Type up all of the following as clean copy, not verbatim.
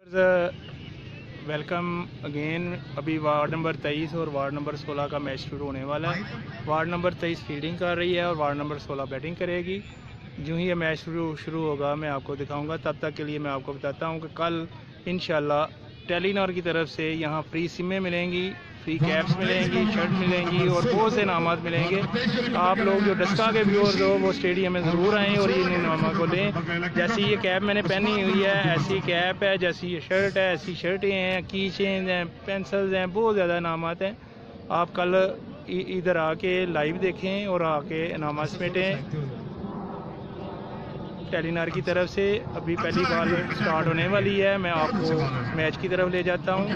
Welcome again. अभी ward number 23 और ward number 16 का मैच शुरू होने वाला है। वार्ड नंबर 23 फील्डिंग कर रही है और वार्ड नंबर 16 बैटिंग करेगी। जो ही ये मैच शुरू होगा मैं आपको दिखाऊंगा। तब तक के लिए मैं आपको बताता हूं कि कल इंशाल्लाह टेलीनॉर की तरफ से यहाँ फ्री सिमें मिलेंगी, फ्री कैप्स मिलेंगी, शर्ट मिलेंगी और बहुत से इनामात मिलेंगे। आप लोग जो डस्का के व्यूअर्स हो वो स्टेडियम में ज़रूर आएँ और इन इनामात को लें। जैसी ये कैप मैंने पहनी हुई है ऐसी कैप है, जैसी ये शर्ट है ऐसी शर्टें हैं, की चेन हैं, पेंसिल्स हैं, बहुत ज़्यादा इनामात हैं। आप कल इधर आके लाइव देखें और आके इनामात समेटें। टेलीनॉर की तरफ से अभी पहली बॉल स्टार्ट होने वाली है। मैं आपको मैच की तरफ ले जाता हूँ।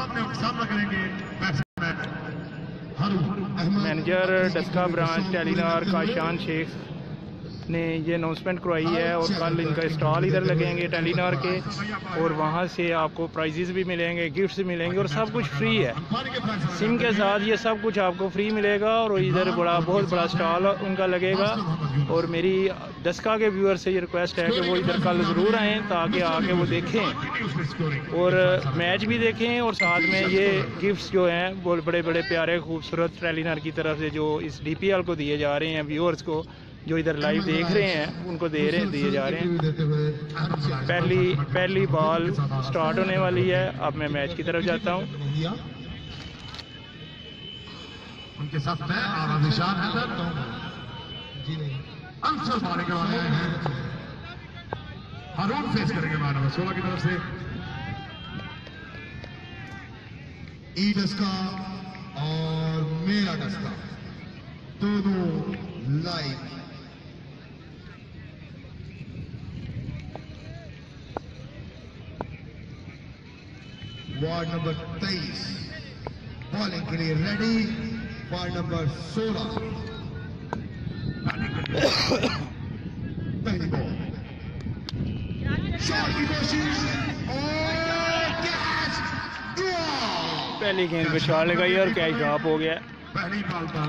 Manager Daska branch Telenor Kashan Sheikh ने ये अनाउंसमेंट करवाई है और कल इनका स्टॉल इधर लगेंगे टेलीनॉर के और वहाँ से आपको प्राइजेस भी मिलेंगे, गिफ्ट्स मिलेंगे और सब कुछ फ्री है। सिम के साथ ये सब कुछ आपको फ्री मिलेगा और इधर बहुत बड़ा स्टॉल उनका लगेगा। और मेरी डस्का के व्यूअर से ये रिक्वेस्ट है कि वो इधर कल ज़रूर आएँ ताकि आके वो देखें और मैच भी देखें और साथ में ये गिफ्ट्स जो हैं वो बड़े बड़े प्यारे खूबसूरत टेलीनॉर की तरफ से जो इस DPL को दिए जा रहे हैं, व्यूअर्स को जो इधर लाइव देख रहे हैं उनको दिए जा रहे हैं। पहली बॉल स्टार्ट होने वाली है। अब मैं मैच की तरफ जाता हूं। उनके साथ मैं आराम अंसर मारेंगे वाले हैं। हारून फेस करेंगे वार्ड नंबर 16 की तरफ से। ई डस्का और मेरा डस्का दोनों लाइव वार्ड नंबर 23 बॉलिंग के लिए रेडी। वार्ड नंबर 16 पहली बॉल शॉट की कोशिश और कैच ड्रॉप। पहली गेंद पे शॉट लगाई और कैच ड्रॉप हो गया। पहली बॉल पर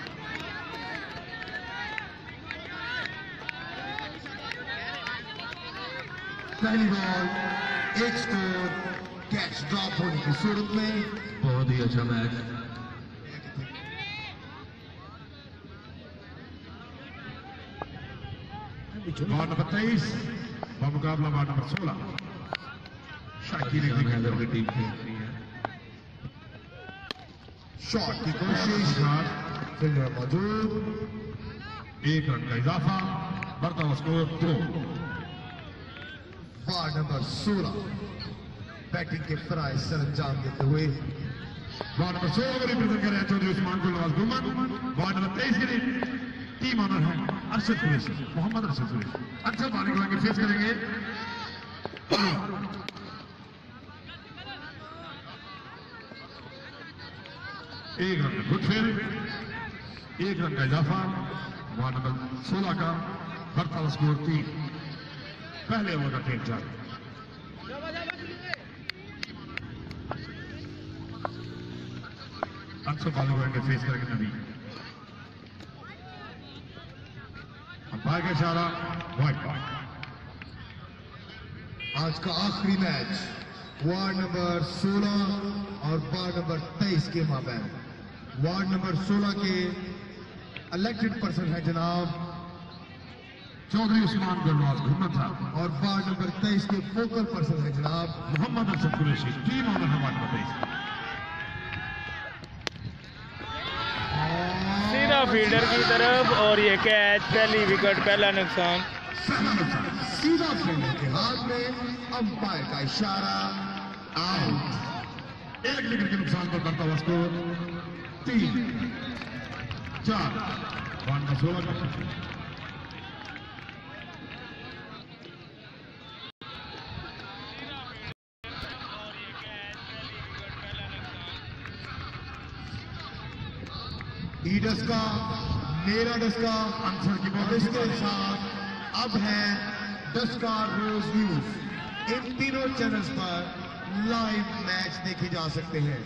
पहली बॉल एक स्कोर कैच ड्रॉप होने की सूरत में। बहुत ही अच्छा मैच। वार्ड नंबर 23 मुकाबला वार्ड नंबर 16। शाकिर की टीम खेल रही है। शॉट की कोशिश, फिल्डर मौजूद, 1 रन का इजाफा, बढ़ता हुआ स्कोर 2। वार्ड नंबर 16 बैटिंग के फराइज सर अंजाम देते हुए वार्ड नंबर 16 को रिप्रेजेंट कर रहे हैं चौधरी उस्मान को नवाज गुमान। वार्ड नंबर 23 के लिए टीम ऑनर है अरशद कुरैशी, मोहम्मद अरशद कुरैशी। अरशद बालिंग को फेस करेंगे। एक रन का गुड फील्ड, 1 रन का इजाफा। वार्ड नंबर 16 का बढ़ता हुआ स्कोर 3। पहले ओवर का 3-4। अरशद बालिंग को फेस करेंगे नबी। अंपायर का इशारा वाइड बॉल। आज का आखिरी मैच वार्ड नंबर 16 और वार्ड नंबर 23 के माबैन। वार्ड नंबर 16 के इलेक्टेड पर्सन है जनाब चौधरी उस्मान गुलवाज घुमत साहब और वार्ड नंबर 23 के फोकल पर्सन है जनाब मोहम्मद अरशद कुरैशी। टीम ऑनर है वार्ड नंबर 23। सीधा फील्डर की तरफ और ये कैच, पहली विकेट, पहला नुकसान। सीधा फील्डर के हाथ में, अंपायर का इशारा आउट। 1 विकेट के नुकसान पर बढ़ता हुआ स्कोर 3-4। वार्ड नंबर 16 का ई डस्का मेरा डस्का आंसर की बॉल। इसके साथ अब है डस्का रोज न्यूज। इन तीनों चैनल्स पर लाइव मैच देखे जा सकते हैं।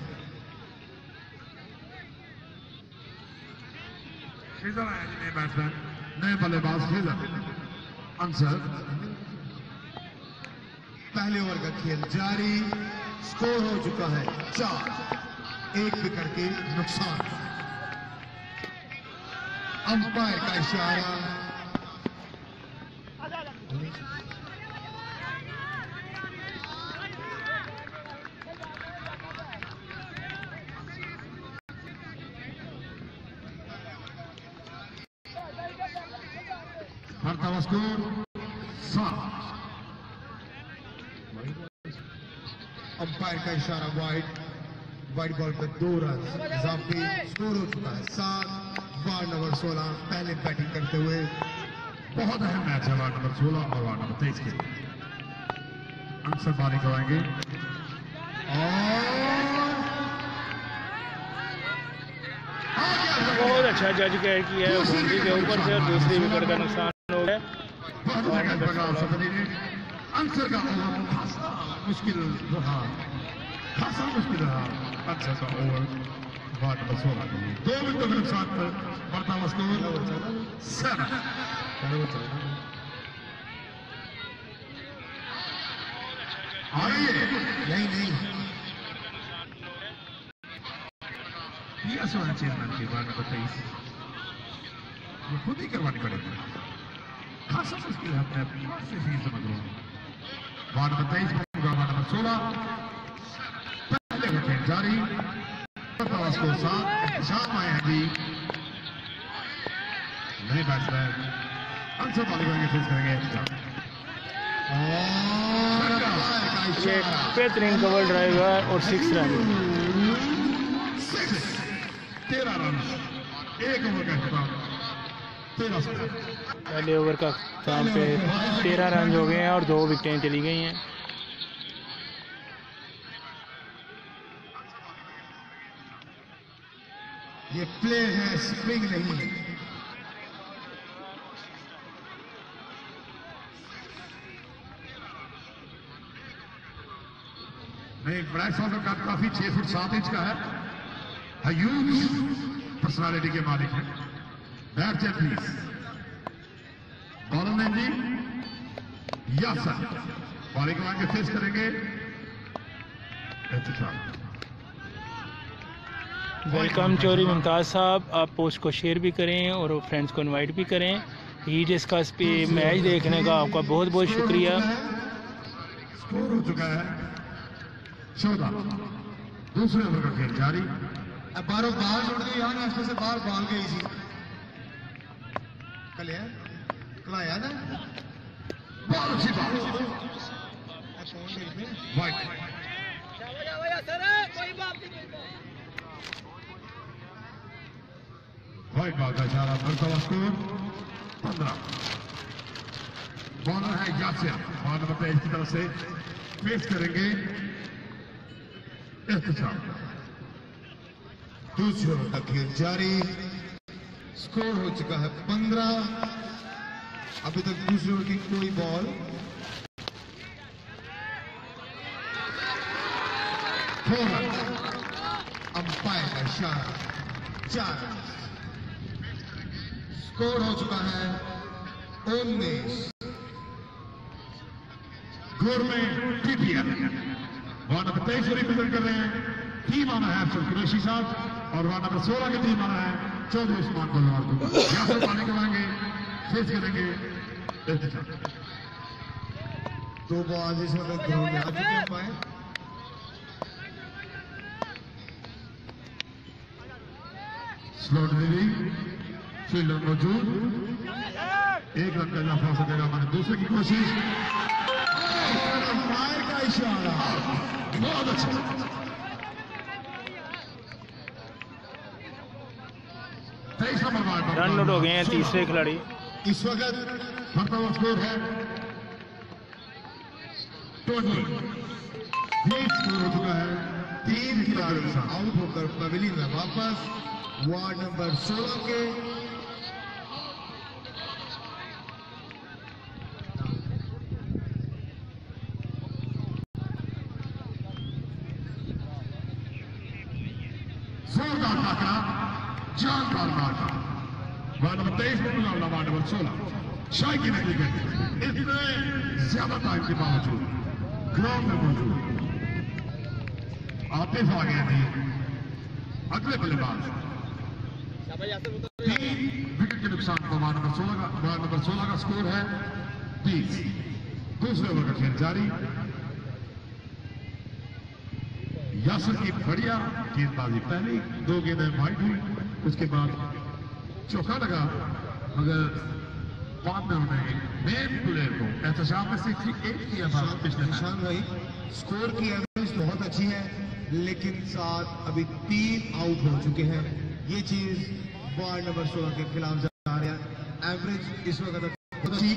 नए बैट्समैन, नए बल्लेबाज फेजर आंसर पहले ओवर का खेल जारी। स्कोर हो चुका है 4, 1 विकेट के नुकसान। अंपायर का इशारा। बढ़ता हुआ स्कोर 7। अंपायर का इशारा वाइड बॉल पे 2 रन इजाफी। स्कोर हो चुका है 7। वार्ड नंबर 16 पहले बैटिंग करते हुए। बहुत अहम मैच है वार्ड नंबर 16 और वार्ड नंबर 23 के लिए। अक्सर पानी करवाएंगे बहुत अच्छा जज कैच किया है बाउंड्री के ऊपर से, और दूसरी विकेट का नुकसान हो गया। अंसर का ओवर मुश्किल रहा, खासा मुश्किल रहा। अंसर का ओवर वार्ड नंबर 16 के लिए 2 विकेटों के नुकसान पर बढ़ता हुआ स्कोर 7। नहीं चेयरमैन की वार्ड नंबर 23 ये खुद ही करवानी पड़ेगी। खासा मुश्किल है अपने से ही समझ लो। वार्ड नंबर 23 वार्ड नंबर 16 पहले खेल जारी। स्कोर 7। एहतशाम आए हैं जी नए बैट्समैन अंसर बालिकाएं फेस करेंगे। ये बेहतरीन कवर ड्राइव है और 6 रन। 13 रन 1 ओवर का खिताब 13 स्कोर। पहले ओवर का काम पे 13 रन हो गए हैं और 2 विकेटें चली गई हैं। ये प्ले है, स्विंग नहीं है। ब्लैक सॉकर का काफी 6 फुट 7 इंच का है। ह्यूज पर्सनालिटी के मालिक है। Bat check please. बॉलर ने जी यासर बॉलिंग करवा के फेस करेंगे। वेलकम चौधरी मुमताज साहब, आप पोस्ट को शेयर भी करें और फ्रेंड्स को इनवाइट भी करें। ही जिसका मैच देखने का आपका बहुत बहुत शुक्रिया। स्कोर हो चुका है 14। दूसरे ओवर का खेल जारी। बारों बाल उड़ गई यार, इसमें से बाहर बाल गई थी कल याद है। बहुत अच्छी बात। वाइट वाइट बॉल का इशारा। बढ़ता हुआ स्कोर 15। बॉलर है यासिर बॉल नंबर 23 की तरफ से फेस करेंगे। एहतशाम दूसरे ओवर का खेल जारी। स्कोर हो चुका है 15। अभी तक दूसरे ओवर की कोई बॉल। 4 रन। अंपायर का इशारा 4 रन। स्कोर हो चुका है 19। गोर में टीपीएल वार्ड नंबर 23 को रिप्रेजेंट कर रहे हैं। टीम आना है अफसर कुरैशी साहब और वार्ड नंबर 16 की टीम आना है चौधरी उस्मान बल्लवार को। यहाँ से पानी करवाएंगे, फेस करेंगे। 2 बॉल इस वक्त ग्राउंड में आ चुके हैं अंपायर। स्लो डिलीवरी फील्डर मौजूद। 1 रन का इजाफा हो सकेगा हमारे दूसरे की कोशिश। अंपायर का इशारा बहुत अच्छा। रन आउट हो गए हैं तीसरे खिलाड़ी। इस वक्त बढ़ता हुआ स्कोर है 20। स्कोर हो चुका है 3 खिलाड़ी आउट होकर पवेलियन में वापस। वार्ड नंबर 16 के जोरदार टाकरा, जानदार मारका। वार्ड नंबर 23 में मुकाबला वार्ड नंबर 16। शाही की नकली गई इतने ज्यादा टाइम के बावजूद ग्राउंड में मौजूद आतिफ आ गए थे अगले बल्लेबाज। 3 विकेट के नुकसान पर वार्ड नंबर 16 का स्कोर है 20। दूसरे ओवर का खेल जारी। यासिर की बढ़िया गेंदबाजी, पहली 2 गेंदें वाइड हुई, उसके बाद चौका लगा, मगर बाद में उन्हें मेन प्लेयर को एहतसाब में 68 किया था पिछले निशान भाई। स्कोर की एवरेज बहुत अच्छी है, लेकिन साथ अभी 3 आउट हो चुके हैं। ये चीज वार्ड नंबर 16 के खिलाफ जा रहा है। एवरेज इस वक्त बहुत अच्छी,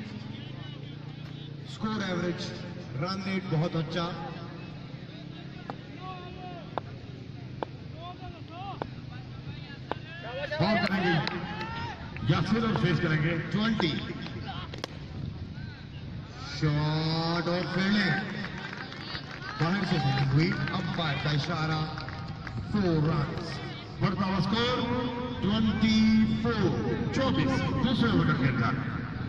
स्कोर एवरेज, रन रेट बहुत अच्छा। बॉल करेंगे यासिर और फेस करेंगे 20 शॉट और फील्डिंग बाहर से फील्डिंग हुई। अंपायर का इशारा, 4 रन। बढ़ता हुआ स्कोर 24। दूसरे ओवर का खेल जारी।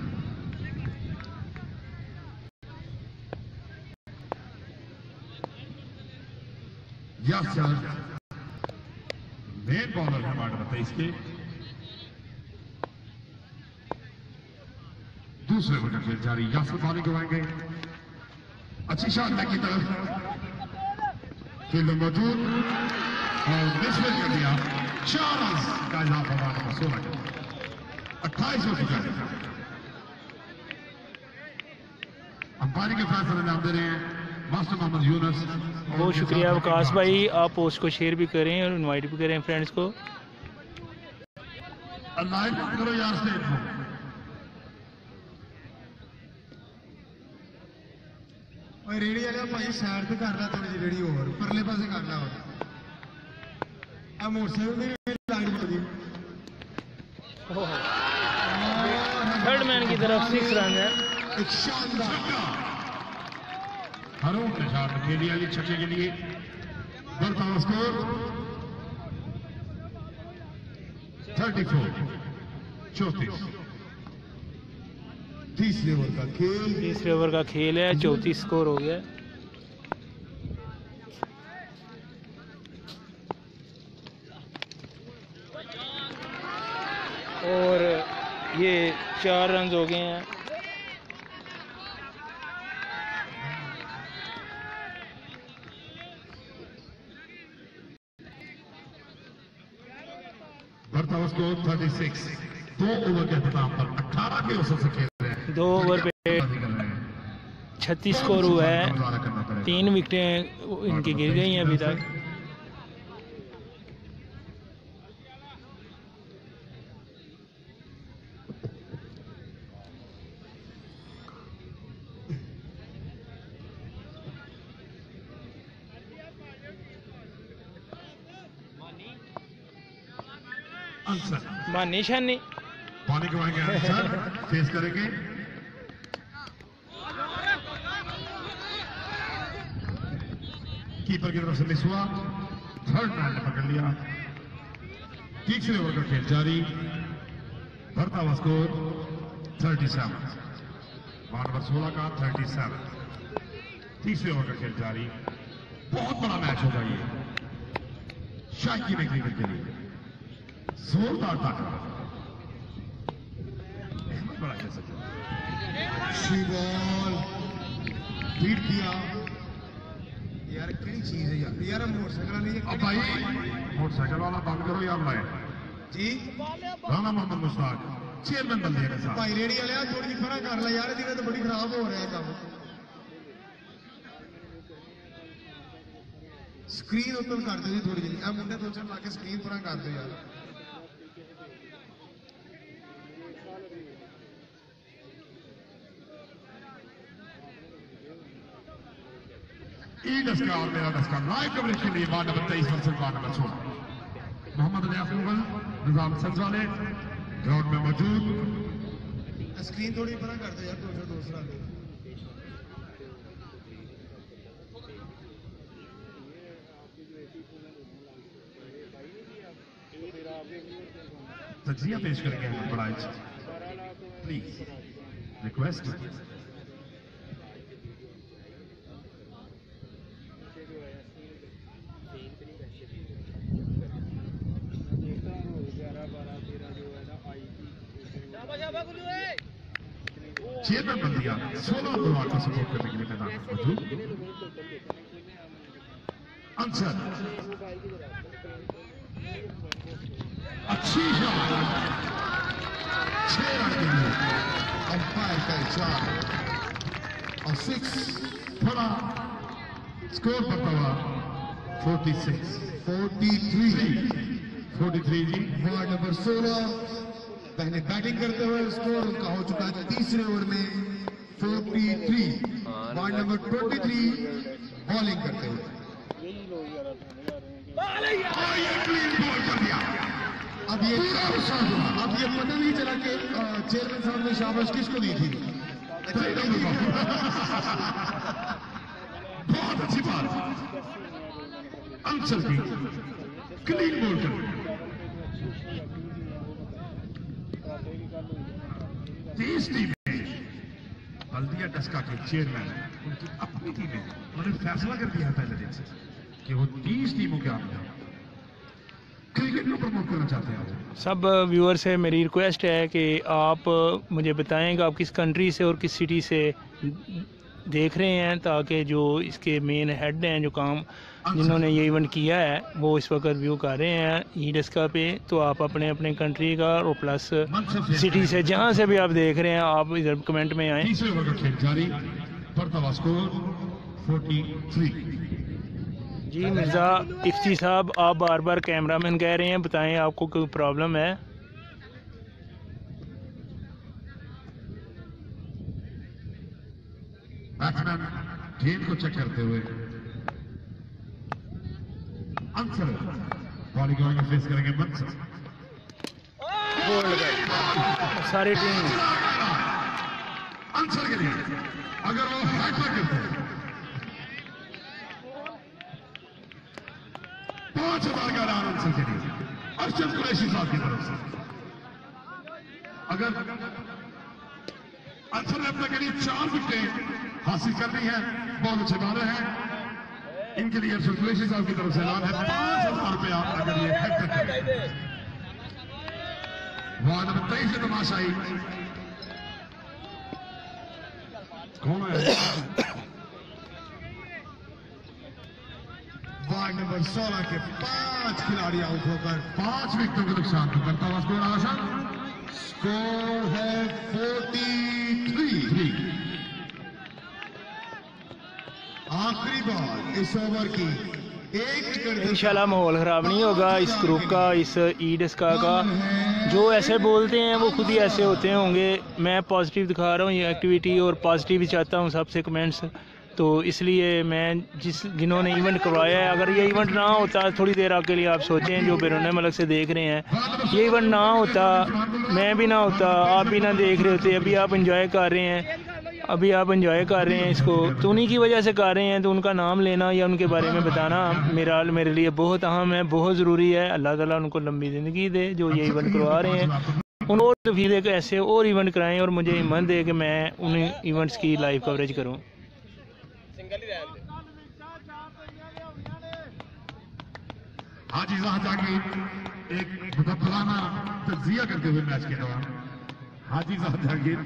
यासिर मेन बॉलर है वार्ड नंबर 23 के। दूसरे ओवर का खेल जारी। यासिर पानी गवाएंगे, अच्छी शॉट लेग की तरफ, फील्ड मौजूद और मिसफील्ड कर दिया। 4 रन का इजाफा वार्ड नंबर 16 का, 28 हो चुका है। अंपायरिंग के फैसले अंजाम दे रहे हैं मास्टर मोहम्मद यूनुस। बहुत शुक्रिया विकास भाई, आप पोस्ट को शेयर भी करें और इनवाइट भी करें फ्रेंड्स को। लाइव करो यार स्टेज को। रेडी वाले भाई साइड पे करना, थोड़ी जी रेडी और परले पासे करना। और मोटरसाइकिल मेरी लाइट बढ़ गई। थर्ड मैन की तरफ 6 रन है। एक शानदार हरों ने शॉट खेली अली छक्के के लिए। बढ़ता हुआ स्कोर 34। तीसरे ओवर का खेल। तीसरे ओवर का खेल है, 34 स्कोर हो गया। और ये 4 रन हो गए हैं। बढ़ता हुआ स्कोर 36। 2 ओवर के अख्ताम पर 18 के औसत से खेल रहे हैं। 2 ओवर पे 36 स्कोर हुआ है। 3 विकेटें इनकी गिर गई हैं अभी तक। मानी शानी पानी गवाएंगे आंसर, फेस करेंगे कीपर की तरफ से मिस हुआ। थर्ड मैन ने पकड़ लिया। तीसरे ओवर का खेल जारी। बढ़ता हुआ स्कोर 37। वार्ड नंबर 16 का 37। तीसरे ओवर का खेल जारी। बहुत बड़ा मैच होगा ये शायकी में क्रिकेट के लिए। जोरदार ताकत, बड़ा कह सकते बॉल बीट किया यार। क्या चीज है यार। यार मोटरसाइकिल नहीं है। अब भाई मोटरसाइकिल वाला बंद करो यार। मैं जी राना मोहम्मद मुश्ताक चेयरमैन बन दिया साहब। भाई रेडी वाले थोड़ी जी फरा कर ला यार, दिन तो बड़ी खराब हो रहा है काम। स्क्रीन ओपन कर दो जी थोड़ी जी। मुंडे 2-4 ला के स्क्रीन पूरा कर दो यार। डस्का और मेरा डस्का लाइव कवरेज के लिए ward number 23 versus ward number 16। Mohammad alias Mughal Nizam सल्स वाले ग्राउंड में मौजूद। स्क्रीन थोड़ी बड़ा कर दो यार, दूसरा ले। तजिया पेश करेंगे बड़ा प्लीज रिक्वेस्ट। चेयरमैन बंदिया 16 नंबर को सपोर्ट करने के लिए मैदान में मौजूद। आंसर अच्छी शॉट, 6 रन के लिए अंपायर का इशारा और 6 थोड़ा स्कोर पता हुआ 43 जी। वार्ड नंबर 16 पहले बैटिंग करते हुए स्कोर उनका हो चुका है तीसरे ओवर में 43। वार्ड नंबर 23 बॉलिंग करते हुए अब ये पता नहीं चला कि चेयरमैन साहब ने शाबाश किसको दी थी। बहुत अच्छी बात, आंसर की क्लीन बोल कर 30 टीमें बल्दिया डस्का के चेयरमैन उनकी अपनी टीमें उन्होंने फैसला कर दिया पहले दिन से कि वो 30 टीमों के आगे क्रिकेट को प्रमोट करना चाहते हैं। सब व्यूअर से मेरी रिक्वेस्ट है कि आप मुझे बताएं कि आप किस कंट्री से और किस सिटी से देख रहे हैं, ताकि जो इसके मेन हेड हैं, जो काम जिन्होंने ये इवेंट किया है, वो इस वक्त व्यू कर रहे हैं ईडस्का पे। तो आप अपने अपने कंट्री का और प्लस सिटी से जहाँ से भी आप देख रहे हैं, आप इधर कमेंट में आएँ। तीसरे ओवर का खेल जारी, बढ़ता हुआ स्कोर 43। जी मिर्ज़ा इफ्ती साहब, आप बार बार कैमरामैन कह रहे हैं, बताएं आपको कोई प्रॉब्लम है? बैट्समैन गेंद को चेक करते हुए आंसर बॉलिंग में फेस करेंगे मंसर। सारी टीम आंसर के लिए अगर वो हैट्रिक करते हैं 5,000 का इनाम आंसर के लिए अर्शद कुरैशी साहब की तरफ से। अगर आंसर ने अपने के लिए 4 विकेटें हासिल करनी है, बहुत अच्छे बॉलर हैं, इनके लिए अर्शद कुरैशी साहब की तरफ से ऐलान है 5,000 रुपया अगर ये हैट्रिक करें। वार्ड नंबर 23 से तमाशाई कौन है? वार्ड नंबर 16 के 5 खिलाड़ी आउट होकर 5 विकेटों के नुकसान को करता हुआ स्कोर आशा स्कोर है 43। आखिरी बॉल इस ओवर की इंशाल्लाह माहौल ख़राब नहीं होगा इस ग्रुप का, इस ईडस्का का। जो ऐसे बोलते हैं वो खुद ही ऐसे होते होंगे। मैं पॉजिटिव दिखा रहा हूँ ये एक्टिविटी, और पॉजिटिव ही चाहता हूँ सबसे कमेंट्स। तो इसलिए मैं जिन्होंने इवेंट करवाया है, अगर ये इवेंट ना होता, थोड़ी देर आपके लिए आप सोचें जो बैरून मुल्क से देख रहे हैं, ये इवेंट ना होता, मैं भी ना होता, आप भी ना देख रहे होते, अभी आप इंजॉय कर रहे हैं, अभी आप इंजॉय कर रहे हैं इसको, तो उन्हीं की वजह से कर रहे हैं। तो उनका नाम लेना या उनके बारे में बताना मेरे लिए बहुत अहम है, बहुत ज़रूरी है। अल्लाह ताला उनको लंबी ज़िंदगी दे जो ये इवेंट करवा रहे हैं, उन और तफीदे को ऐसे और इवेंट कराएं और मुझे हिम्मत दे कि मैं उन इवेंट्स की लाइव कवरेज करूँ। हाजी जाहिद एक मुदब्बराना तज्जिया करते हुए मैच के दौरान हाजी जाहिद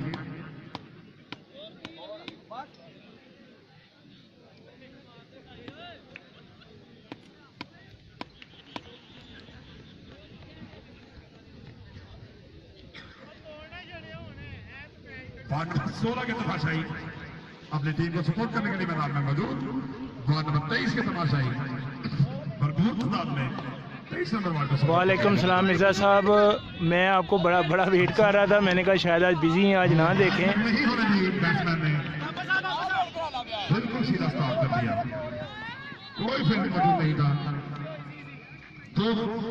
वार्ड नंबर 16 के तमाशाई अपनी टीम को सपोर्ट करने के लिए मैदान में मौजूद। वार्ड नंबर 23 के तमाशाई भरपूर तादाद में 23 नंबर वार्ड में। वालेकुम सलाम मिर्ज़ा साहब, मैं आपको बड़ा वेट कर रहा था। मैंने कहा शायद आज बिजी हैं, आज ना देखें। नहीं होने दी बैट्समैन ने बिल्कुल सीधा स्टार्ट कर दिया, कोई फील्डिंग मौजूद नहीं था। तो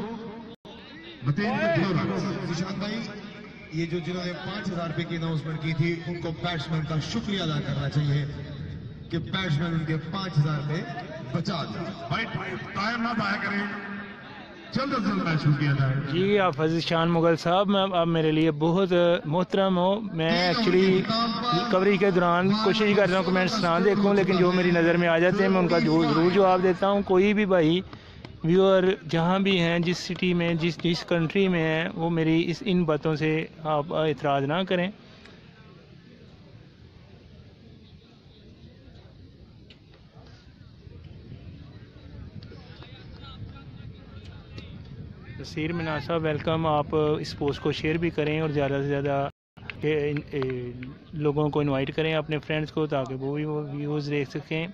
निशान भाई, ये जो जिन्होंने 5,000 रुपए की अनाउंसमेंट की थी, उनको बैट्समैन का शुक्रिया अदा करना चाहिए कि बैट्समैन उनके 5,000 रुपए बचा दिए। भाई टाइम ना जाया करें, जल्द से जल्द मैच शुरू किया जाए। जी आप फजील शान मुगल साहब, मैं आप मेरे लिए बहुत मोहतरम हो। मैं एक्चुअली कवरेज के दौरान कोशिश कर रहा हूँ कमेंट्स ना देखूँ, लेकिन जो मेरी नज़र में आ जाते हैं मैं उनका ज़रूर जवाब देता हूँ। कोई भी भाई व्यूअर जहाँ भी हैं, जिस सिटी में, जिस कंट्री में हैं, वो मेरी इन बातों से आप एतराज़ ना करें। नसीर मिनाज साहब वेलकम। आप इस पोस्ट को शेयर भी करें और ज़्यादा से ज़्यादा लोगों को इनवाइट करें अपने फ्रेंड्स को, ताकि वो भी वो व्यूज़ देख सकें।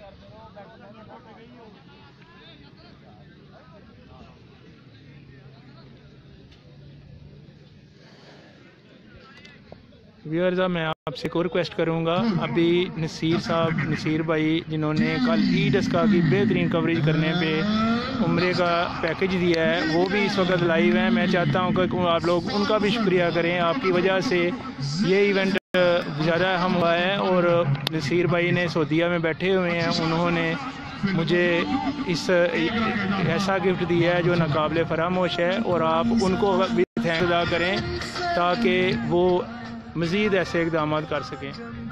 व्यूअर्स, मैं आपसे एक और रिक्वेस्ट करूंगा। अभी नसीर भाई जिन्होंने कल ई डस्का की बेहतरीन कवरेज करने पे उम्रे का पैकेज दिया है, वो भी इस वक्त लाइव हैं। मैं चाहता हूं कि आप लोग उनका भी शुक्रिया करें। आपकी वजह से ये इवेंट ज़्यादा अहम हुआ है। और नसीर भाई ने सऊदीया में बैठे हुए हैं, उन्होंने मुझे इस ऐसा गिफ्ट दिया है जो नाकाबिले फरामोश है, और आप उनको भी थैंक अदा करें ताकि वो मज़ीद ऐसे इक़दाम कर सकें।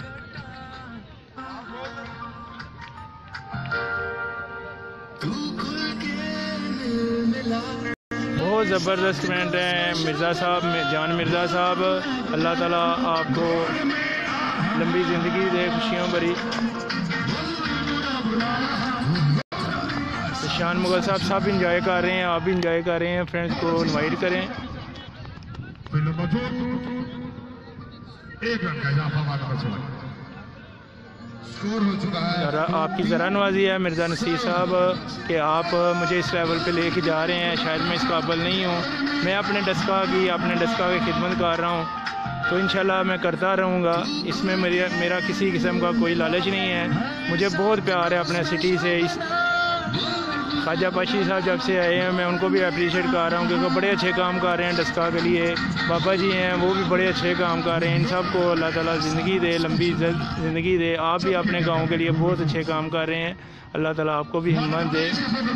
बहुत ज़बरदस्त कमेंट हैं मिर्ज़ा साहब, जान मिर्ज़ा साहब, अल्लाह ताला आपको लंबी ज़िंदगी दे, खुशियों भरी। शान मुगल साहब सब इंजॉय कर रहे हैं, आप भी इंजॉय कर रहे हैं, फ्रेंड्स को इनवाइट करें। एक रन का इजाफा स्कोर हो चुका है। आपकी ज़रा नवाजी है मिर्ज़ा नसीर साहब कि आप मुझे इस लेवल पे लेके जा रहे हैं। शायद मैं इस काबिल नहीं हूँ। मैं अपने डस्का की खिदमत कर रहा हूँ, तो इंशाल्लाह मैं करता रहूँगा। इसमें मेरा किसी किस्म का कोई लालच नहीं है। मुझे बहुत प्यार है अपने सिटी से। इस ख्वाजा पाशी साहब जब से आए हैं, मैं उनको भी अप्रिशिएट कर रहा हूँ क्योंकि बड़े अच्छे काम कर रहे हैं डस्का के लिए। बाबा जी हैं, वो भी बड़े अच्छे काम कर रहे हैं। इन सब को अल्लाह ताला ज़िंदगी दे, लंबी ज़िंदगी दे। आप भी अपने गाँव के लिए बहुत अच्छे काम कर रहे हैं, अल्लाह ताला आपको भी हिम्मत दे।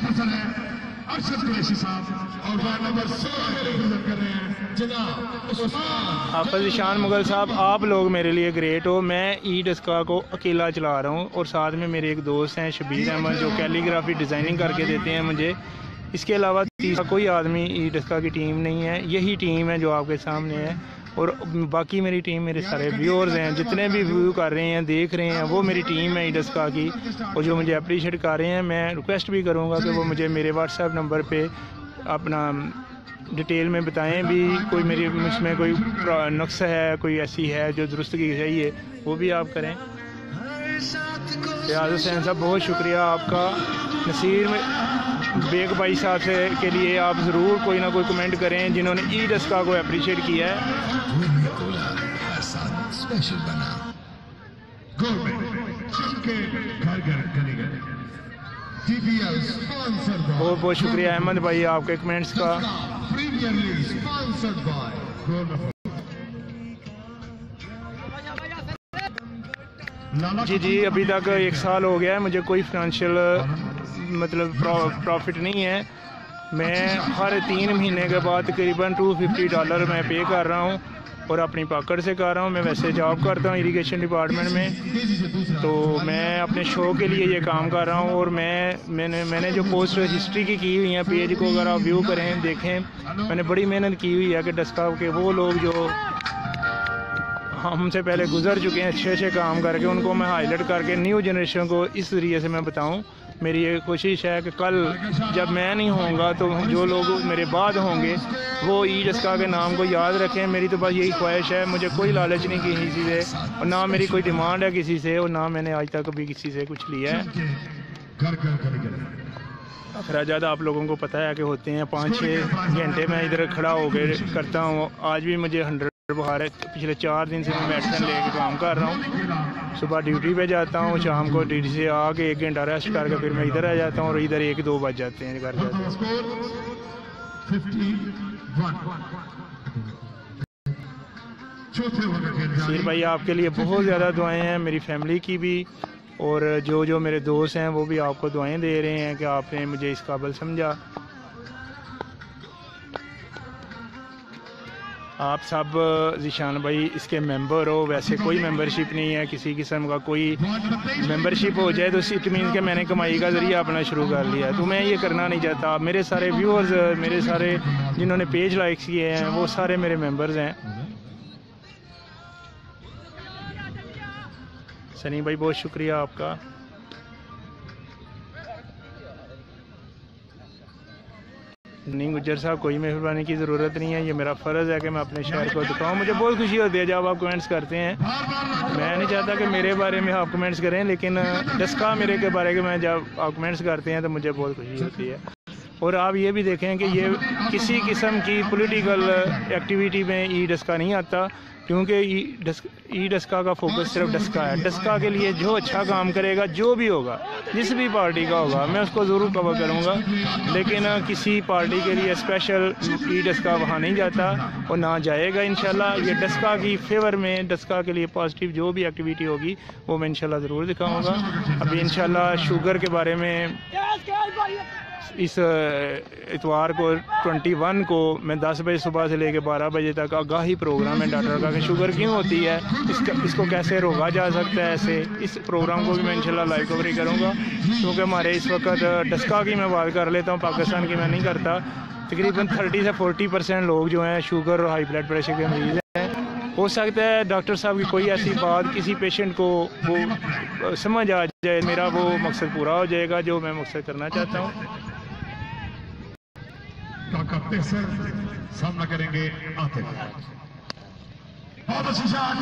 हाफिज़ शान मुगल साहब, आप लोग मेरे लिए ग्रेट हो। मैं ई डस्का को अकेला चला रहा हूँ और साथ में मेरे एक दोस्त हैं शबीर अहमद, जो कैलीग्राफी डिज़ाइनिंग करके देते हैं मुझे। इसके अलावा तीसरा कोई आदमी ई डस्का की टीम नहीं है। यही टीम है जो आपके सामने है, और बाकी मेरी टीम मेरे सारे व्यूअर्स हैं, जितने भी व्यू कर रहे हैं, देख रहे हैं, वो मेरी टीम है ई डस्का की, और जो मुझे अप्रिशिएट कर रहे हैं। मैं रिक्वेस्ट भी करूँगा कि वो मुझे मेरे व्हाट्सएप नंबर पर अपना डिटेल में बताएं भी, कोई मुझमें कोई नुक्स है, कोई ऐसी है जो दुरुस्त की चाहिए, वो भी आप करें। रियाज हुसैन साहब बहुत शुक्रिया आपका। नसीर बेग भाई साहब से के लिए आप ज़रूर कोई ना कोई कमेंट करें जिन्होंने ई डस्का को अप्रिशिएट किया है। बहुत बहुत शुक्रिया अहमद भाई आपके कमेंट्स का। जी अभी तक 1 साल हो गया है, मुझे कोई फाइनेंशियल मतलब प्रॉफिट नहीं है। मैं हर 3 महीने के बाद तकरीबन $250 मैं पे कर रहा हूँ, और अपनी पॉकेट से कर रहा हूँ। मैं वैसे जॉब करता हूँ इरिगेशन डिपार्टमेंट में, तो मैं अपने शो के लिए ये काम कर रहा हूँ। और मैंने जो पोस्ट हिस्ट्री की हुई है पेज को अगर आप व्यू करें, देखें, मैंने बड़ी मेहनत की हुई है कि डस्का के वो लोग जो हमसे पहले गुजर चुके हैं अच्छे काम करके, उनको मैं हाईलाइट करके न्यू जनरेशन को इस जरिए से मैं बताऊं। मेरी ये कोशिश है कि कल जब मैं नहीं होऊंगा तो जो लोग मेरे बाद होंगे वो ई डस्का के नाम को याद रखें। मेरी तो बस यही ख्वाहिश है, मुझे कोई लालच नहीं किसी से, और ना मेरी कोई डिमांड है किसी से, और ना मैंने आज तक कभी किसी से कुछ लिया है। अखराजात आप लोगों को पता है कि होते हैं, 5-6 घंटे मैं इधर खड़ा होकर करता हूँ। आज भी मुझे 100 बुखार है। पिछले 4 दिन से मैं मेडिसिन लेके काम कर रहा हूँ। सुबह ड्यूटी पे जाता हूँ, शाम को ड्यूटी से आके 1 घंटा रेस्ट करके फिर मैं इधर आ जाता हूँ, और इधर 1-2 बज जाते हैं घर जाते हैं। सिर भाई आपके लिए बहुत ज़्यादा दुआएं हैं, मेरी फैमिली की भी, और जो मेरे दोस्त हैं वो भी आपको दुआएं दे रहे हैं कि आपने मुझे इस काबिल समझा। आप सब ज़ीशान भाई इसके मेंबर हो। वैसे कोई मेंबरशिप नहीं है, किसी किस्म का कोई मेंबरशिप हो जाए तो इट मीन कि मैंने कमाई का ज़रिया अपना शुरू कर लिया, तो मैं ये करना नहीं चाहता। मेरे सारे व्यूअर्स, मेरे सारे जिन्होंने पेज लाइक किए हैं, वो सारे मेरे मेंबर्स हैं। सनी भाई बहुत शुक्रिया आपका। नहीं गुज्जर साहब, कोई मेहरबानी की ज़रूरत नहीं है। ये मेरा फ़र्ज़ है कि मैं अपने शहर को दिखाऊँ। मुझे बहुत खुशी होती है जब आप कमेंट्स करते हैं। मैं नहीं चाहता कि मेरे बारे में आप कमेंट्स करें, लेकिन डस्का मेरे के बारे में जब आप कमेंट्स करते हैं तो मुझे बहुत खुशी होती है। और आप ये भी देखें कि ये किसी किस्म की पॉलिटिकल एक्टिविटी में ई डस्का नहीं आता, क्योंकि ई डस्का का फोकस सिर्फ डस्का है। डस्का के लिए जो अच्छा काम करेगा, जो भी होगा, जिस भी पार्टी का होगा, मैं उसको ज़रूर कवर करूँगा। लेकिन किसी पार्टी के लिए स्पेशल ई डस्का वहाँ नहीं जाता और ना जाएगा इंशाल्लाह। ये डस्का की फेवर में, डस्का के लिए पॉजिटिव जो भी एक्टिविटी होगी वो मैं इंशाल्लाह ज़रूर दिखाऊँगा। अभी इंशाल्लाह शुगर के बारे में इस इतवार को 21 को मैं 10 बजे सुबह से लेकर 12 बजे तक आगाही प्रोग्राम है डॉक्टर का कि शुगर क्यों होती है, इसको कैसे रोका जा सकता है। ऐसे इस प्रोग्राम को भी मैं इंशाल्लाह लाइव कवरेज करूँगा, क्योंकि हमारे इस वक्त डस्का की मैं बात कर लेता हूँ, पाकिस्तान की मैं नहीं करता। तकरीबन 30 से 40% लोग जो हैं शुगर और हाई ब्लड प्रेशर के मरीज़ हैं। हो सकता है डॉक्टर साहब की कोई ऐसी बात किसी पेशेंट को वो समझ आ जाए, मेरा वो मकसद पूरा हो जाएगा जो मैं मकसद करना चाहता हूँ। करते सर सामना करेंगे आते बहुत अच्छी शॉट।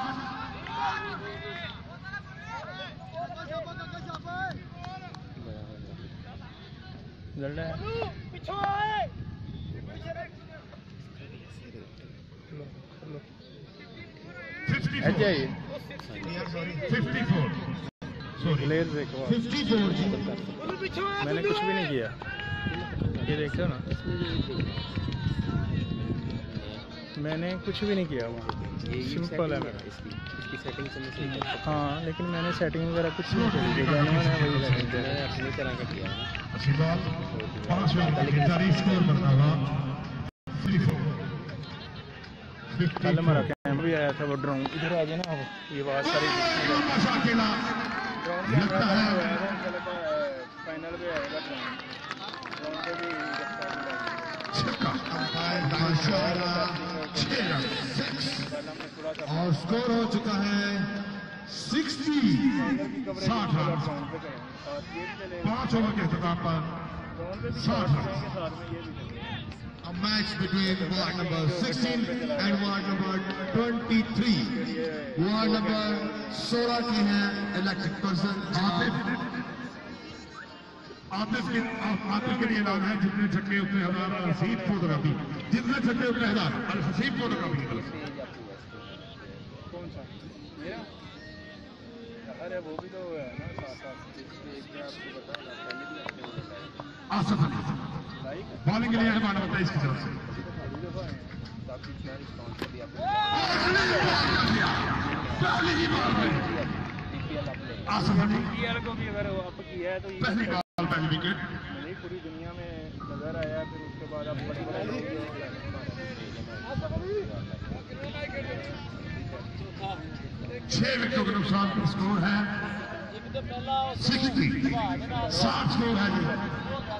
मैंने कुछ भी नहीं किया, ये देखो ना, मैंने कुछ भी नहीं किया वहाँ, सिंपल है मेरा। इसकी सेटिंग से हाँ, लेकिन मैंने सेटिंग वगैरह कुछ नहीं करी, जो मैंने वही सेटिंग मैंने अपनी तरह का किया है। अच्छी बात, 5 मिनट जारी स्कोर बनना हुआ 3-4। कल हमारा कैंप भी आया था, वो ड्रोन इधर आ गया ना, ये बात सारी फाइनल पे आएगा और स्कोर हो चुका है 60 रन। 5 ओवर के इख्तिताम पर 60 run. A match between ward number 16 and ward number 23. Ward number 16 की है इलेक्टेड पर्सन आतिफ के लिए ऐलान है, जितने छक्के उतने हजार, हसीब फोटोग्राफी, जितने छक्के उतने हजार, हसीब फोटोग्राफी की तरफ से। कौन सा? मेरा? अरे वो भी तो है ना, आपको बताया आसफ अली बॉलिंग के लिए है मानव 23 की तरफ से। पहली ही बॉल में आसफ अली को भी अगर आप किया है तो पहली बॉल पहली विकेट। पूरी दुनिया में नजर आया, फिर उसके बाद आप बड़े 6 विकेटों के नुकसान का स्कोर है 60 स्कोर है जी।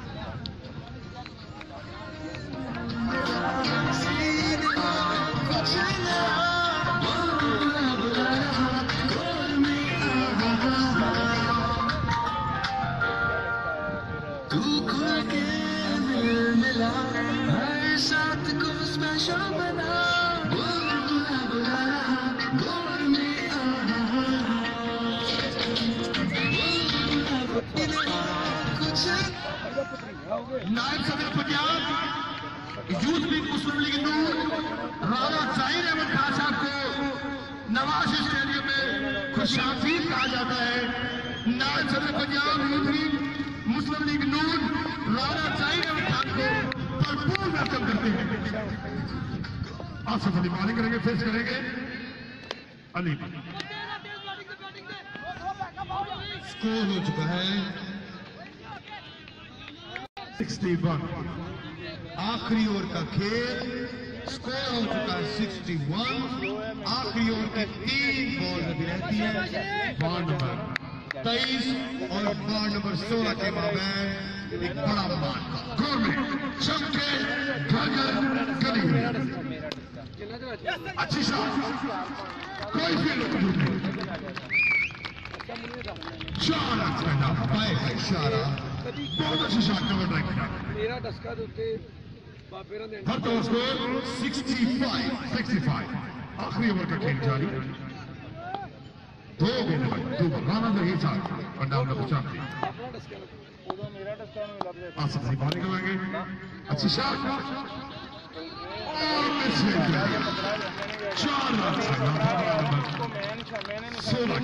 नायब सदर पंजाब यूथ लीग मुस्लिम लीग नूर राणा जाहिर अहमद खान साहब को नवाज स्टेडियम में खुशाफीद कहा जाता है। नायब सदर पंजाब यूथ लीग मुस्लिम लीग नूर राणा जाहिर अहमद खान को भरपूर वेलकम करते हैं। आसफ अली बॉलिंग करेंगे, फेस करेंगे अली। स्कोर हो चुका है 61। आखिरी ओवर का खेल, स्कोर हो चुका है 61। आखिरी ओवर की 3 बॉल अभी रहती है। वार्ड नंबर 23 और वार्ड नंबर 16 के माबैन एक बड़ा मार्का गोल में चमके गली में अच्छी शॉट, कोई फील्ड नहीं, 4 रन का बाएं का इशारा बहुत अच्छी शॉट कवर ट्राई किया मेरा डस्का दे उत्ते बाबेरा दे हर तो स्कोर 65 आखिरी ओवर का खेल जारी 2 गेंद 2 राना जहीर साहब पंजाब ने पूछा अपना डस्का उधर मेरा डस्का में लग गया आसिफ अली बाहर निकलेंगे अच्छी शॉट और मिस हो गया 4 रन 16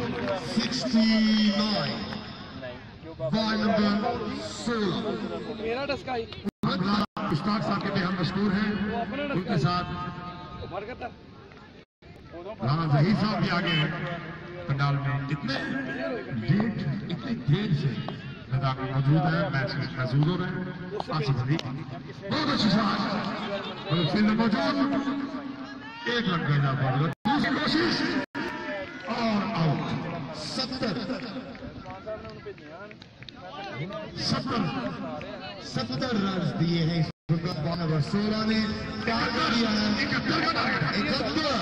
69 ball number 16 मेरा डस्का ही इश्ताक साहब के बेहद मशहूर हैं उनके साथ बरकत राना जहीर साहब भी आगे हैं पंडाल में इतनी देर से मैदान में मौजूद है मैच में महसूस हो रहे हैं आसिफ अली बहुत अच्छी शॉट और फील्ड में मौजूद 1 रन का इजाफा दूसरी कोशिश और आउट 70 रन दिए हैं इस बॉल नंबर 16 ने टारगेट दिया है 71 का टारगेट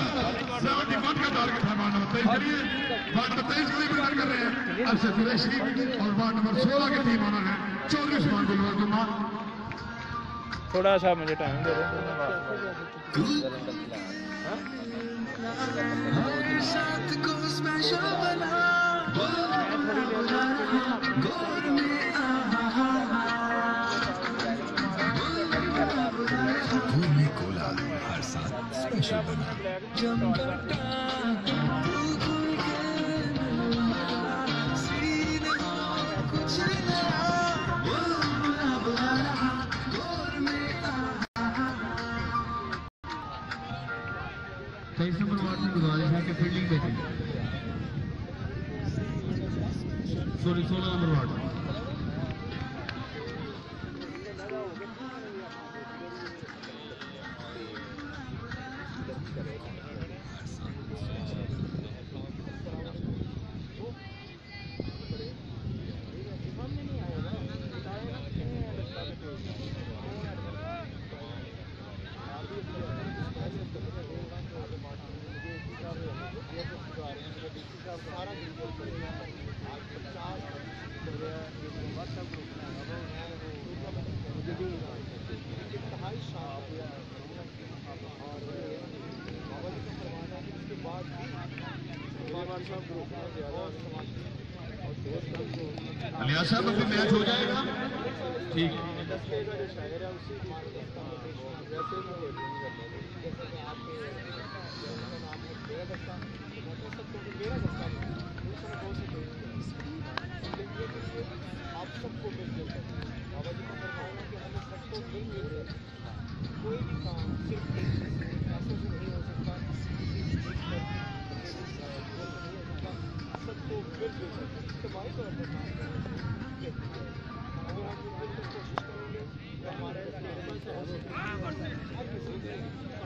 है वार्ड नंबर 23 के लिए वार्ड नंबर 23 को भी रन कर रहे हैं अरशद कुरैशी और वार्ड नंबर 16 के टीम ऑनर है चौधरी उस्मान गुलवर कुमार थोड़ा सा मुझे टाइम दे दो कोला हर साथ स्पेशल बना तेईस नंबर वार्ड में गुजारिश है कि फील्डिंग भेजें सॉरी 16 नंबर वार्ड अलिया साहब अभी मैच हो जाएगा ठीक आप सबको मिलकर बाबा जी का फरमाना कि हमें सबको मिलकर कोई भी काम सिर्फ एक पैसों से नहीं हो सकता सबको मिलकर इज्तिमाई तौर पर काम करना अगर हम मिलकर कोशिश करेंगे तो हमारे हर किसी के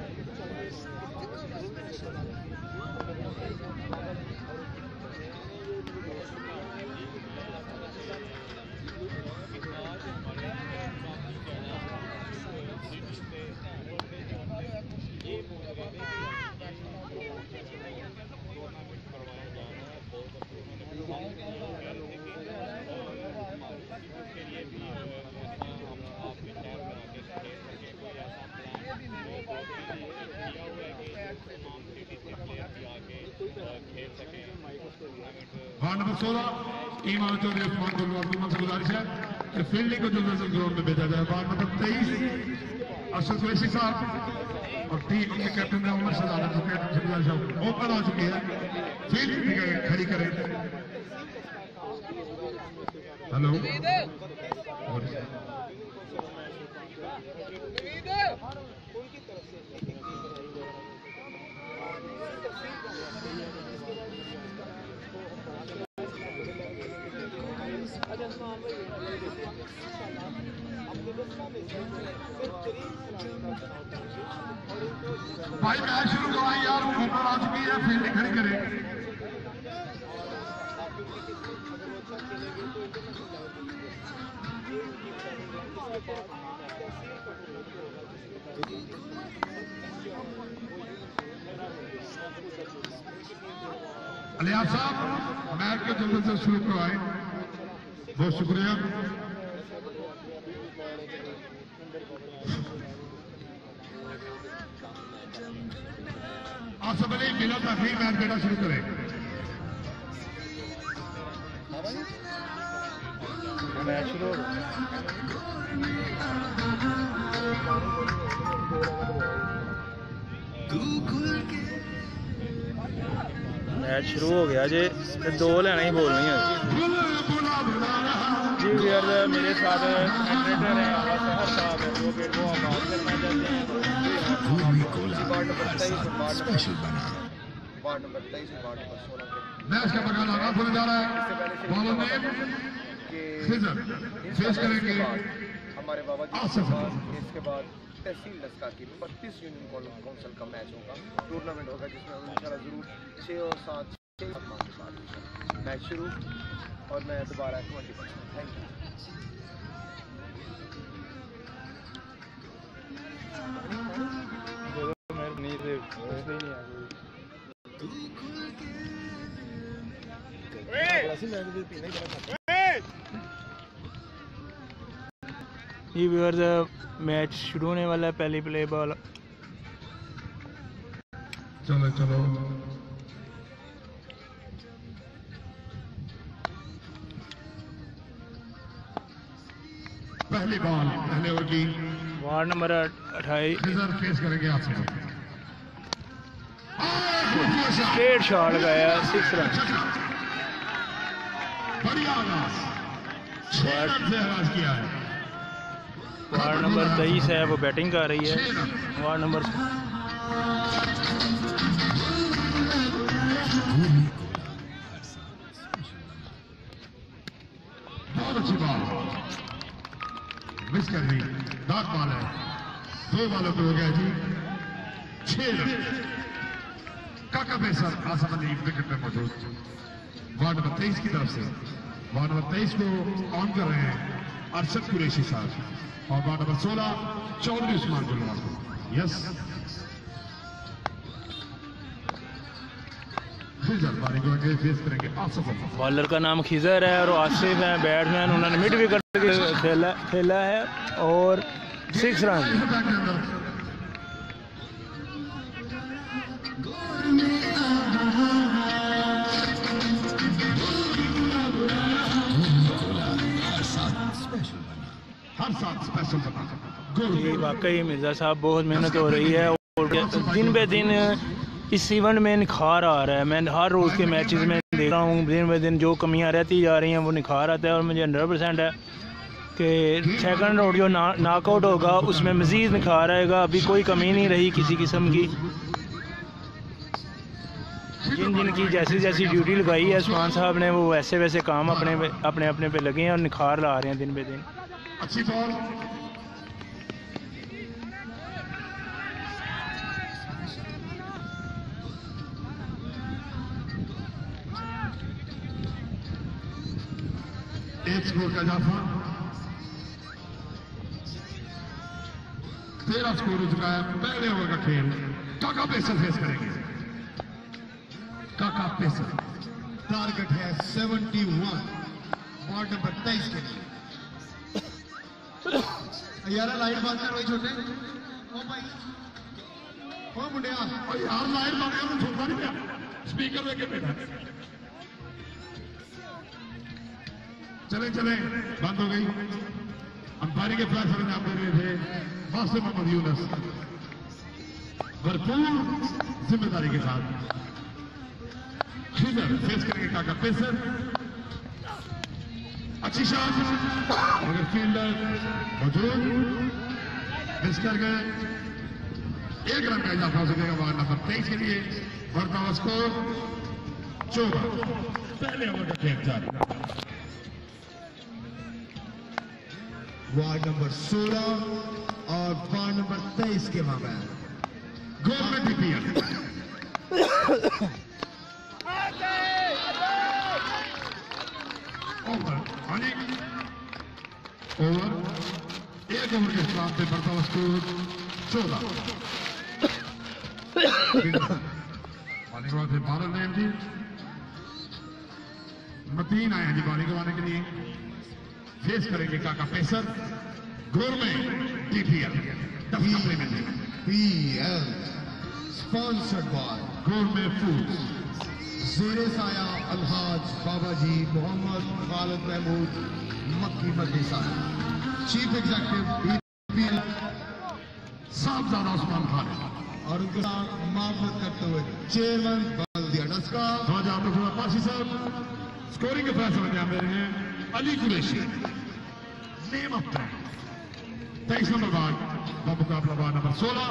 वार्ड नंबर 16 टीम आना चौधरी उस्मान गुलवर कुमार से गुजारिश है कि फील्डिंग को जुलूस ग्राउंड में भेजा जाए वार्ड नंबर 23 अरशद कुरैशी साहब और टीम के कैप्टन ने उमर सदाना जो कैप्टन से गुजारिश है ओपन आ चुकी है फील्ड खड़ी करें हेलो भाई मैच शुरू करवाएं यार ऊपर आ चुकी है फील्डिंग खड़ी करें अलियास साहब मैच के जल्द से शुरू करवाएं बहुत शुक्रिया आसफ अली बिला तकरीर मैच बेटा शुरू करें। मैच शुरू हो गया जी, दो लाइन ही बोलनी है जी। यार मेरे साथ एडिटर है सहर साहब, जो कि वो आवाज करना चाहते हैं। स्पेशल बना वार्ड नंबर 23 और वार्ड नंबर 16 के मैच का बगान आगाज होने जा रहा है। बॉलर ने खिजर फेस करेंगे हमारे बाबा जी के पास। इसके बाद तहसील दस्का की 32 यूनियन काउंसिल का मैच होगा, टूर्नामेंट होगा, जिसमें हम इंशाल्लाह जरूर 6 और 7 मैच शुरू। और मैं दोबारा 20%। Thank you. ये व्यूअर्स मैच शुरू होने वाला है। पहली प्ले बॉल। चलो चलो पहली बॉल पहले ओवर की वार्ड नंबर 28 खिजर फेस करेंगे आपसे। स्ट्रेट शॉट गया 6 रन। बढ़िया आगाज, 6 रन से आगाज किया है। वार्ड नंबर 23 है, वो बैटिंग कर रही है। वार्ड नंबर बहुत अच्छी बॉल मिस कर दी। डॉट बॉल है, 2 बॉलों पे हो गया जी 6 रन। काका बेसर आसफ अली विकेट पे मौजूद। वार्ड नंबर 23 की तरफ से वार्ड नंबर 23 को ऑन कर रहे हैं अरशद कुरैशी साहब, और वार्ड नंबर 16 चौधरी उस्मान गुलवार को। यस खिजर बारी को आगे फेस करेंगे आसफ अली। बॉलर का नाम खिजर है और आसिफ है बैट्समैन। उन्होंने मिड विकेट खेला है और 6 रन। हर साथ स्पेशल बना। ये वाकई मिर्जा साहब बहुत मेहनत हो रही है और दिन बे दिन इस इवेंट में निखार आ रहा है। मैं हर रोज़ के मैचेस में देख रहा हूँ, दिन ब दिन जो कमियां रहती जा रही हैं वो निखार आता है। और मुझे 100% है कि सेकंड राउंड जो नॉकआउट होगा उसमें मज़ीद निखार आएगा। अभी कोई कमी नहीं रही किसी किस्म की। जिन जिन की जैसी जैसी ड्यूटी लगाई है उस्मान साहब ने, वो वैसे वैसे काम अपने पे लगे हैं और निखार ला रहे हैं दिन ब दिन। अच्छी बॉल एक स्कोर का इजाफा। 13 स्कोर हो चुका है। पहले ओवर का खेल काका पेसर फेस करेंगे। काका पेसर टारगेट है 71 वार्ड नंबर 23 के लिए। यार लाइट बंद कर छोटे ओ भाई ओ मुंडिया और यार लाइट मारे तो छोटा नहीं गया स्पीकर लेके बैठा। चले चले बंद हो गई। अंपायरिंग के फैसले अंजाम दे रहे थे वासिफ मोहम्मद यूनुस भरपूर जिम्मेदारी के साथ। खिजर फेस करेंगे काका पेसर। अच्छी शॉट मगर फील्डर मौजूद मिस कर गए। 1 रन का इजाफा हो सकेगा वार्ड नंबर 23 के लिए। बढ़ता हुआ स्कोर 14। पहले ओवर का खेल जारी। वार्ड नंबर 16 और वार्ड नंबर 23 के माबैन गोल में डीपीएल ओवर ओवर 1 ओवर के हिसाब से बढ़ता हुआ स्कोर 14। बॉलिंग के बाद बादल नैम जी मतीन आए हैं जी बॉलिंग करवाने के लिए। फेस करेंगे काका पेसर। गोल में DPL Daska Premier League. PL sponsored by Gourmet Foods. ज़ेरे साया अलहाज बाबा जी मोहम्मद खालिद महमूद मक्की मदरसा चीफ एग्जीक्यूटिव DPL साहबजादा उस्मान खान और उनके साथ मामला करते हुए चेयरमैन बल्दिया डस्का। ख्वाजा अब्दुल पाशी साहब स्कोरिंग के फैसले में दे रहे हैं Ali Qureshi name of time 23 number बाद मुकाबला बार नंबर 16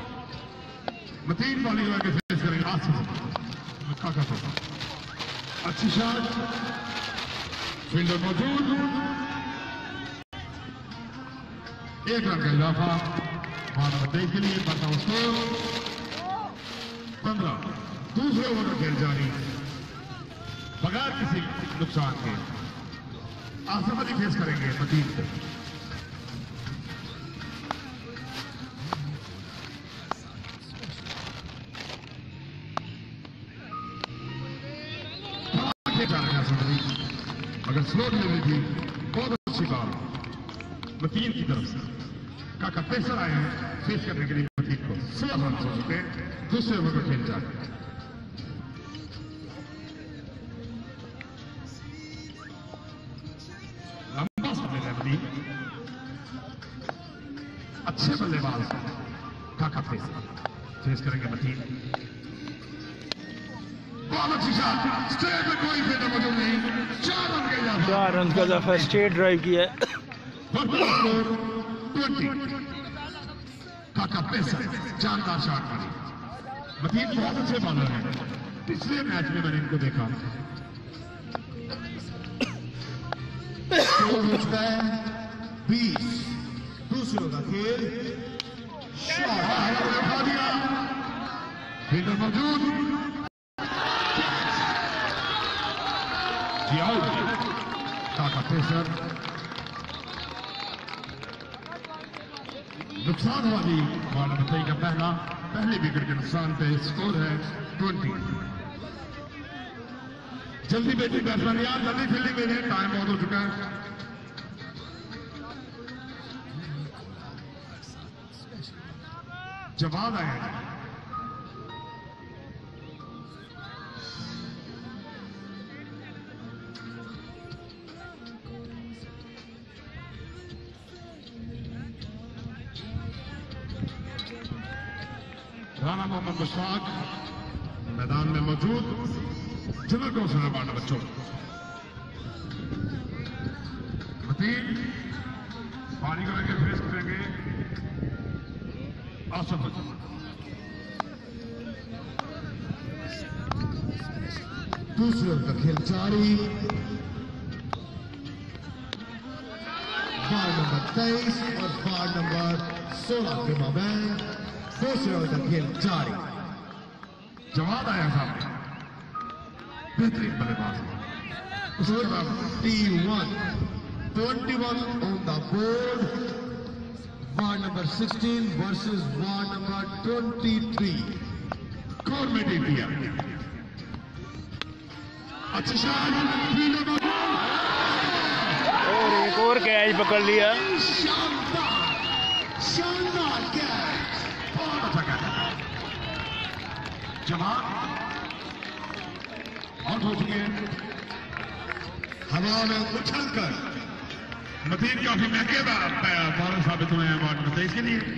मतीन वाली के फेस करेंगे आसिफ काका को अच्छी शॉट फील्डर मौजूद एक रन का इजाफा बार नंबर 23 के लिए बढ़ता हुआ स्कोर 15। दूसरे ओवर खेल जारी बगैर किसी नुकसान के आसिफ अली फेस करेंगे मतीन को। मगर स्लो डिलीवरी थी बहुत अच्छी बॉल मतीन की तरफ से काका पेसर आए हैं फेस करने के लिए मतीन को 16 रन हो चुके दूसरे ओवर को खेल जा रहे लंबा समय है मतीन अच्छे बल्लेबाज काका फेस करेंगे मतीन। स्ट्रेट में कोई फील्डर मौजूद नहीं 4 रन का इजाफा स्ट्रेट ड्राइव किया है। 20 काका पेसर जानदार शॉट मारी मतीन बहुत अच्छे बॉलर हैं पिछले मैच में मैंने इनको देखा। हो चुका है 20 दूसरों का खेल उठा दिया फील्डर मौजूद काका पेसर नुकसान हुआ भी बॉल बताई का पहली विकेट के नुकसान पे स्कोर है 20। जल्दी बेटी बैट्समैन यार जल्दी फील्डिंग में टाइम बहुत हो चुका है। जवाब आया है राना मोहम्मद मुश्ताक मैदान में मौजूद general councillor ward number 14 Mateen पानी को लेकर फेस करेंगे आसफ दूसरे का खेल जारी बार नंबर 23 और बार नंबर 16 के माबैन दूसरे का खेल जारी। जवाब आया सामने बेहतरीन बल्लेबाज उसके बाद T1 21 on the board ward number 16 versus ward number 23 score में दे दिया अच्छी शॉट और एक और कैच पकड़ लिया। शानदार कैच बहुत अच्छा कैच जवाब आउट हो चुके हैं हवा में उछलकर मतीन काफी महंगे बॉलर साबित हुए हैं वार्ड नंबर 23 के लिए।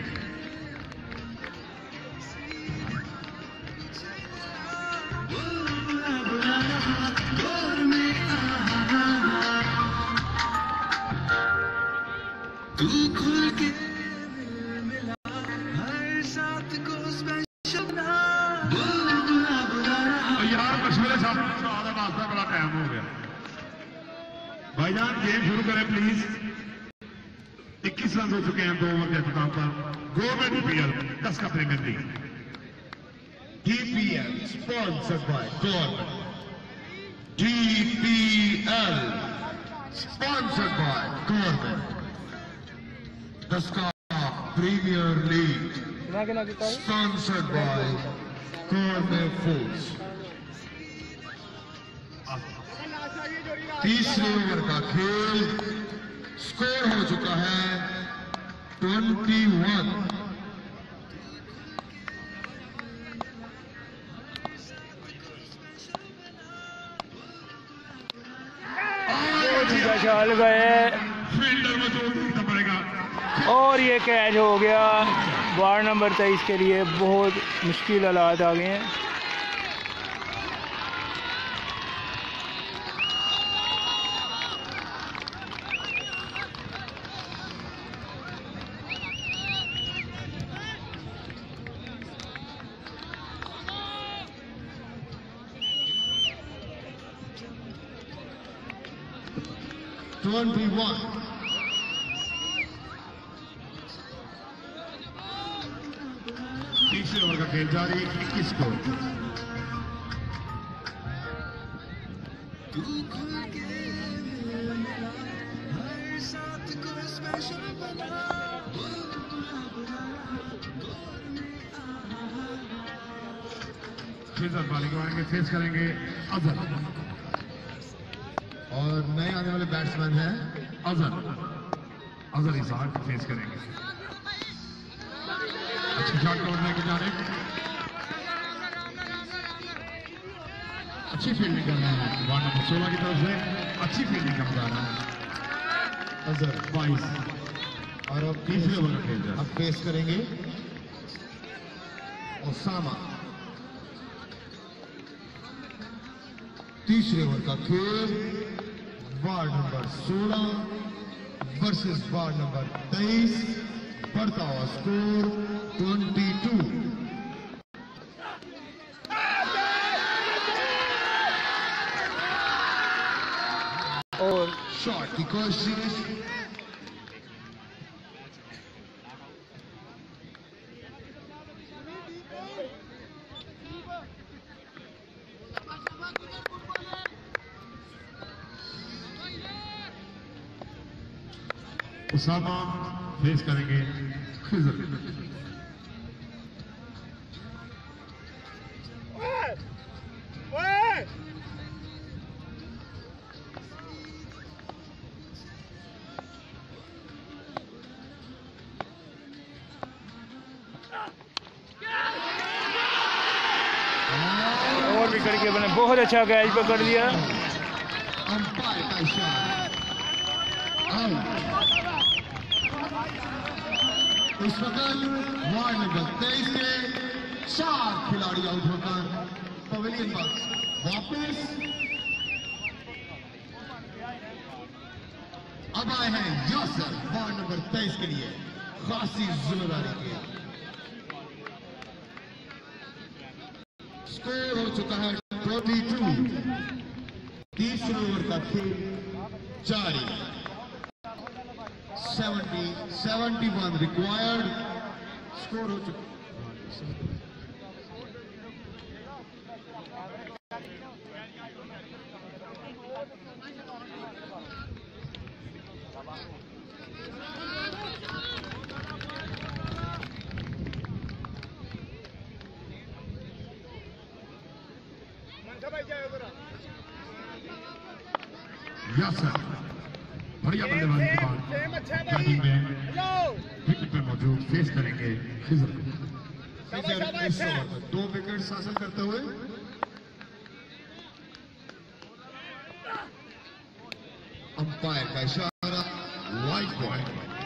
बड़ा टाइम हो गया भाईजान गेम शुरू करें प्लीज। 21 रन हो चुके हैं 2 ओवर के अख्ताम पर। Government DPL Daska premier league DPL sponsored by government DPL sponsored by government Daska Premier League sponsored by government foods। तीसरे ओवर का खेल स्कोर हो चुका है 20 21. चल गए फील्डर मौजूद देखना पड़ेगा। और ये कैच हो गया। वार्ड नंबर 23 के लिए बहुत मुश्किल हालात आ गए हैं। तीसरे ओवर का खेल जारी। 21 को फेजर बॉलिंग आएंगे, फेस करेंगे अजहर। और नए आने वाले बैट्समैन हैं अजहर इसाक फेस करेंगे। अच्छी शॉट कवरने की जाने, अच्छी फील्डिंग कर रहे हैं वार्ड नंबर 16 की तरफ से। अच्छी फील्डिंग का मुकाबला अजहर 22। और अब तीसरे ओवर का खेल अब पेश करेंगे ओसामा। तीसरे ओवर का खेल ward number 16 versus ward number 23। बढ़ता हुआ स्कोर 22। और शॉट की कोशिश, उसामा फेस करेंगे खिजर। और विकेट के बने बहुत अच्छा कैच पकड़ लिया। अंपायर का इशारा। इस वक्त वार्ड नंबर 23 के 4 खिलाड़ी आउट होकर पवेलियन बॉक्स वापस। अब आए हैं यासर वार्ड नंबर 23 के लिए खासी जिम्मेदारी के। स्कोर हो चुका है 22। तीसरे ओवर का खेल जारी। 71 रिक्वायर्ड। स्कोर हो चुका। यासर बढ़िया बल्लेबाजी के बाद बैटिंग में विकेट पे मौजूद फेस करेंगे खिजर को। इस ओवर में 2 विकेट हासिल करते हुए अंपायर का इशारा वाइड बॉल।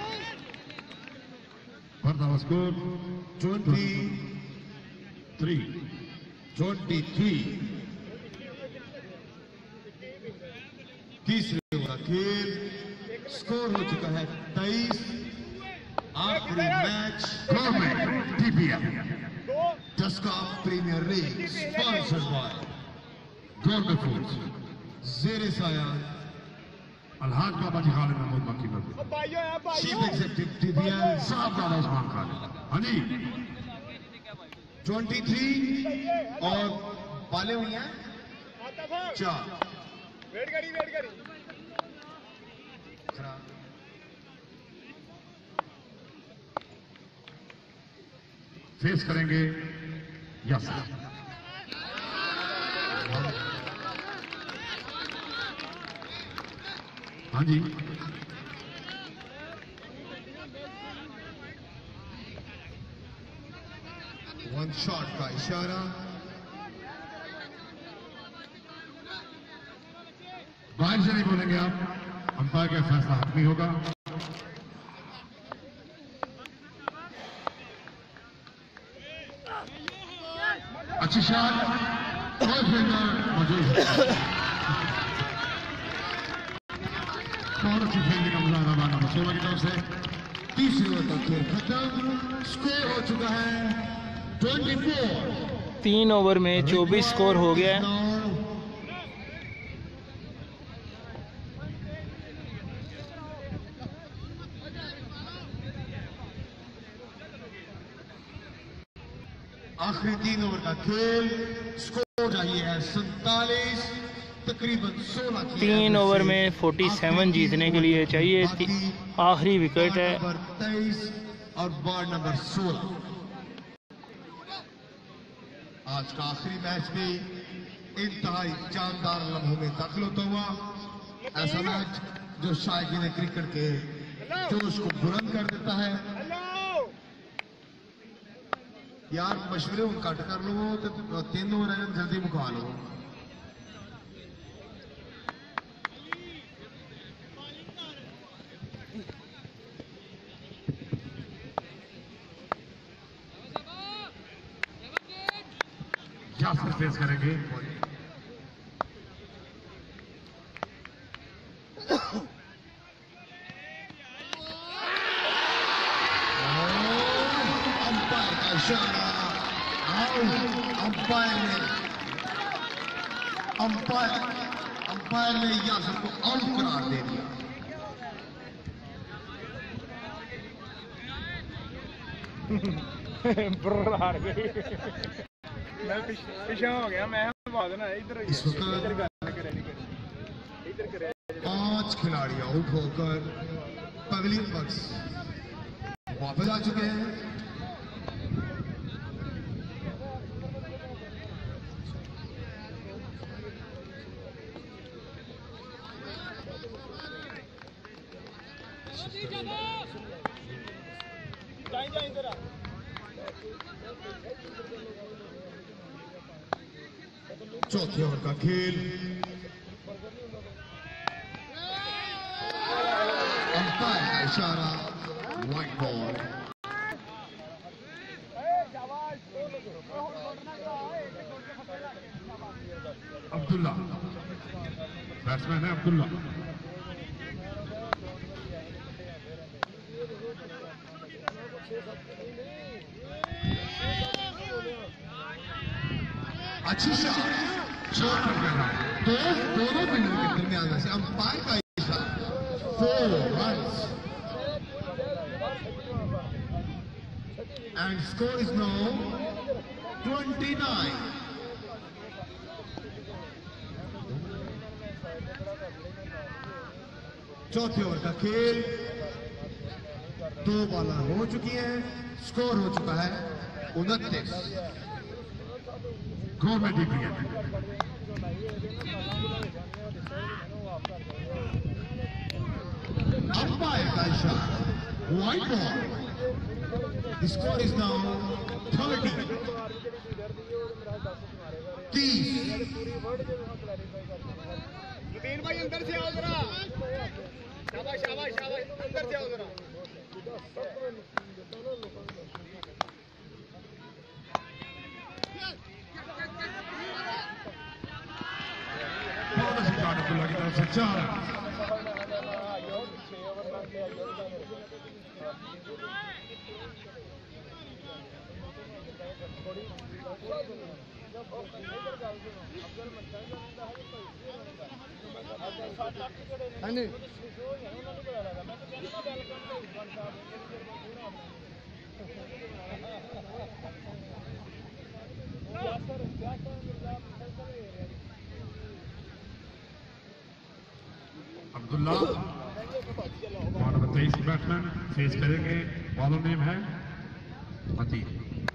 बढ़ता हुआ स्कोर 23। तीसरे ओवर का खेल स्कोर हो चुका है 23। आखिरी match government TPL Daska premier league sponsored by government foods जेरे साया अलहाज बाबा जी खालिद महमूद मक्की में चीफ एग्जीक्यूटिव टीपीएल साहब दादा उस्मान खान। हाँ जी 23 और पाले हुई हैं 4। खराब फेस करेंगे यासर। हाँ जी वन शॉट का इशारा। बाहर से नहीं बोलेंगे आप, अंपायर का फैसला हतमी होगा। अच्छी शॉट और फिल्डर मौजूद है। बहुत अच्छी फील्डिंग का मुजाहरा नंबर 16 की तरफ से। तीसरी ओवर का खेल खत्म, स्कोर हो चुका है 24। 3 ओवर में 24 स्कोर हो गया है। आखिरी 3 ओवर का खेल, स्कोर चाहिए है 47, तकरीबन 16 की। 3 ओवर में 47 जीतने के लिए चाहिए। आखिरी विकेट है। नंबर 23 और वार्ड नंबर 16। आज का आखिरी मैच भी इंतहाई जानदार लम्हों में दाखिल होता हुआ। ऐसा मैच जो शायकीन क्रिकेट के जोश को बुलंद कर देता है। यार मशवरे घट कर लो तो 3 ओवर है, जल्दी मुका लो। जाफर फेस करेंगे। अंपायर का इशारा, अंपायर ने यासर को आउट करार दे दिया। हार गई। मैं पीछे हो गया। मैं भागना है इधर। इस वक्त 5 खिलाड़ी आउट होकर पवेलियन बॉक्स वापस आ चुके हैं। चौथे ओवर का खेल, अंपायर का इशारा, व्हाइट बॉल। अब्दुल्ला बैट्समैन है। अब्दुल्ला अच्छी शॉट, दोनों बिल्डर के दरमियान से अंपायर का इशारा, 4 runs and score is now 29. चौथे ओवर का खेल, 2 बॉलां हो चुकी हैं, स्कोर हो चुका है 29। गोल में दी गई। अंपायर का इशारा, white ball. The score is now 30. 30। भाई अंदर से आओ जरा। शाबाश शाबाश शाबाश, अंदर से आओ जरा। बहुत अच्छी शॉट अब्दुल्ला की तरफ से 4 run. Abdullah number 23 batsman face करेंगे। बॉलर नेम है अतीक।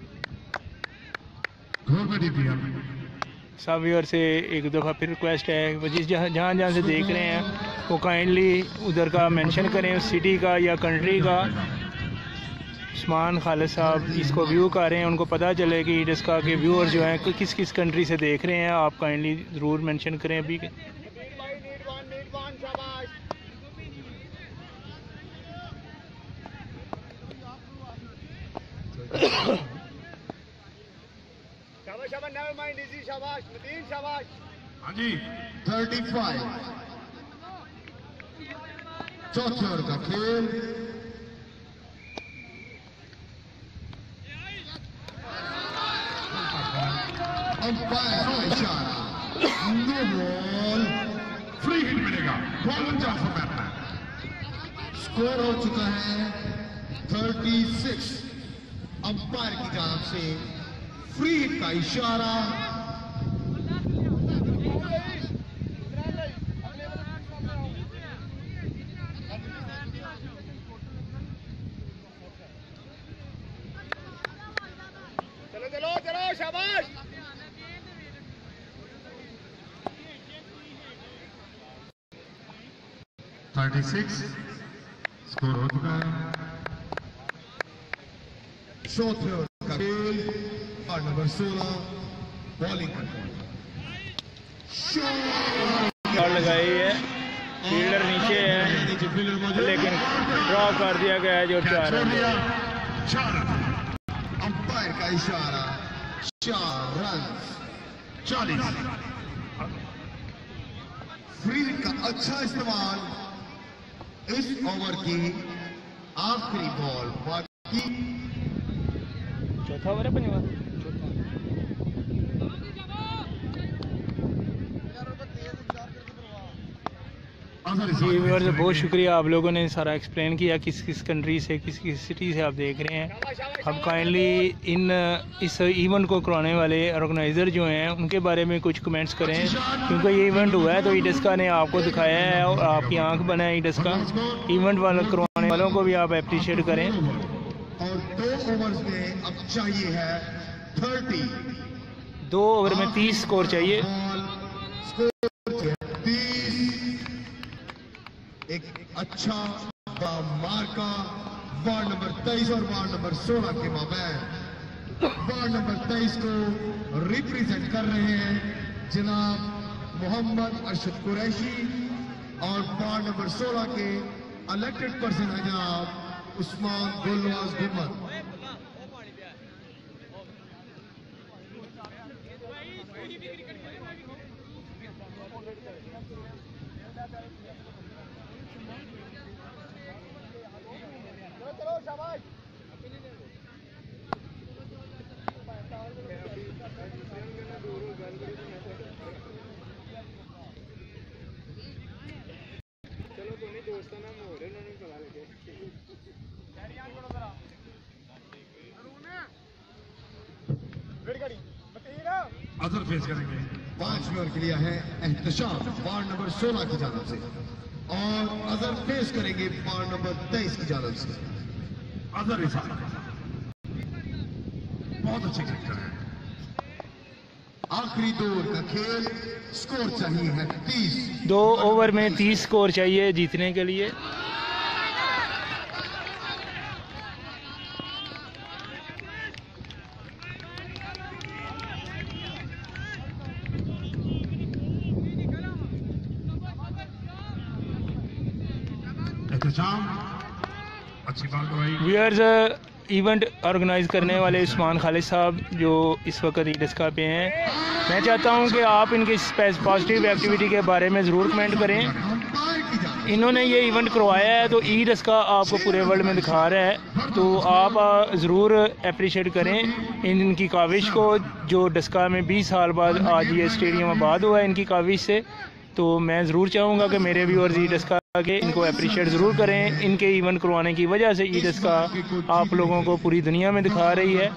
गोल में दी गई। सब व्यूअर से एक दफ़ा फिर रिक्वेस्ट है, वो जिस जहाँ से देख रहे हैं वो काइंडली उधर का मेंशन करें, उस सिटी का या कंट्री का। उस्मान खालिद साहब इसको व्यू कर रहे हैं, उनको पता चले कि डस्का के व्यूअर जो हैं किस किस कंट्री से देख रहे हैं। आप काइंडली ज़रूर मेंशन करें अभी। हाँ जी 35 चौथे ओवर का खेल। अंपायर का इशारा, नो बॉल, फ्री हिट मिलेगा, ball chance for batsman. Score हो चुका है 36। अंपायर की तरफ से फ्री हिट का इशारा। चलो शाबाश। 36 स्कोर हो चुका है। चौथे ओवर का खेल। और नंबर 16 बॉलिंग करते हैं। शॉट लगाई है, फील्डर नीचे है लेकिन ड्रॉप कर दिया गया है जो 4 रन। अंपायर का इशारा, 4 रन। 40 फ्री हिट का अच्छा इस्तेमाल। इस ओवर की आखिरी बॉल बाकी। चौथा ओवर है पंजवा। जी व्यूअर्स, बहुत शुक्रिया, आप लोगों ने सारा एक्सप्लेन किया किस किस कंट्री से, किस किस सिटी से आप देख रहे हैं। अब काइंडली इस इवेंट को करवाने वाले ऑर्गेनाइज़र जो हैं उनके बारे में कुछ कमेंट्स करें, क्योंकि ये इवेंट हुआ है तो डस्का ने आपको दिखाया है और आपकी आंख बना है डस्का। इवेंट वाले करवाने वालों को भी आप अप्रिशिएट करें। और 2 ओवर्स में अब चाहिए है 30। 2 ओवर में 30 स्कोर चाहिए। स्कोर 30। एक अच्छा मार्का वार्ड नंबर 23 और वार्ड नंबर 16 के माबैन। वार्ड नंबर 23 को रिप्रेजेंट कर रहे हैं जनाब मोहम्मद अरशद कुरैशी और वार्ड नंबर 16 के इलेक्टेड पर्सन है जनाब उस्मान गुलवाज गुम्मद। अजहर फेस करेंगे। 5 ओवर के लिए है एहतशाम वार्ड नंबर 16 की जानब से और अजहर फेस करेंगे वार्ड नंबर 23 की जानब से। अजहर बहुत अच्छे क्रिकेटर हैं। आखिरी 2 ओवर का खेल। स्कोर चाहिए है 30। 2 ओवर में 30 स्कोर चाहिए जीतने के लिए। अच्छी बात भाई। व्यूअर्स, इवेंट ऑर्गेनाइज करने वाले उस्मान खालिद साहब जो इस वक्त डस्का पे हैं, मैं चाहता हूं कि आप इनकी पॉजिटिव एक्टिविटी के बारे में ज़रूर कमेंट करें। इन्होंने ये इवेंट करवाया है तो डस्का आपको पूरे वर्ल्ड में दिखा रहा है, तो आप ज़रूर अप्रिशिएट करें इनकी काविश को, जो डस्का में 20 साल बाद आज ये स्टेडियम आबाद हुआ है इनकी काविश से। तो मैं ज़रूर चाहूँगा कि मेरे व्यूअर्स डस्का के इनको अप्रिशिएट ज़रूर करें। इनके इवेंट करवाने की वजह से डस्का आप लोगों को पूरी दुनिया में दिखा रही है।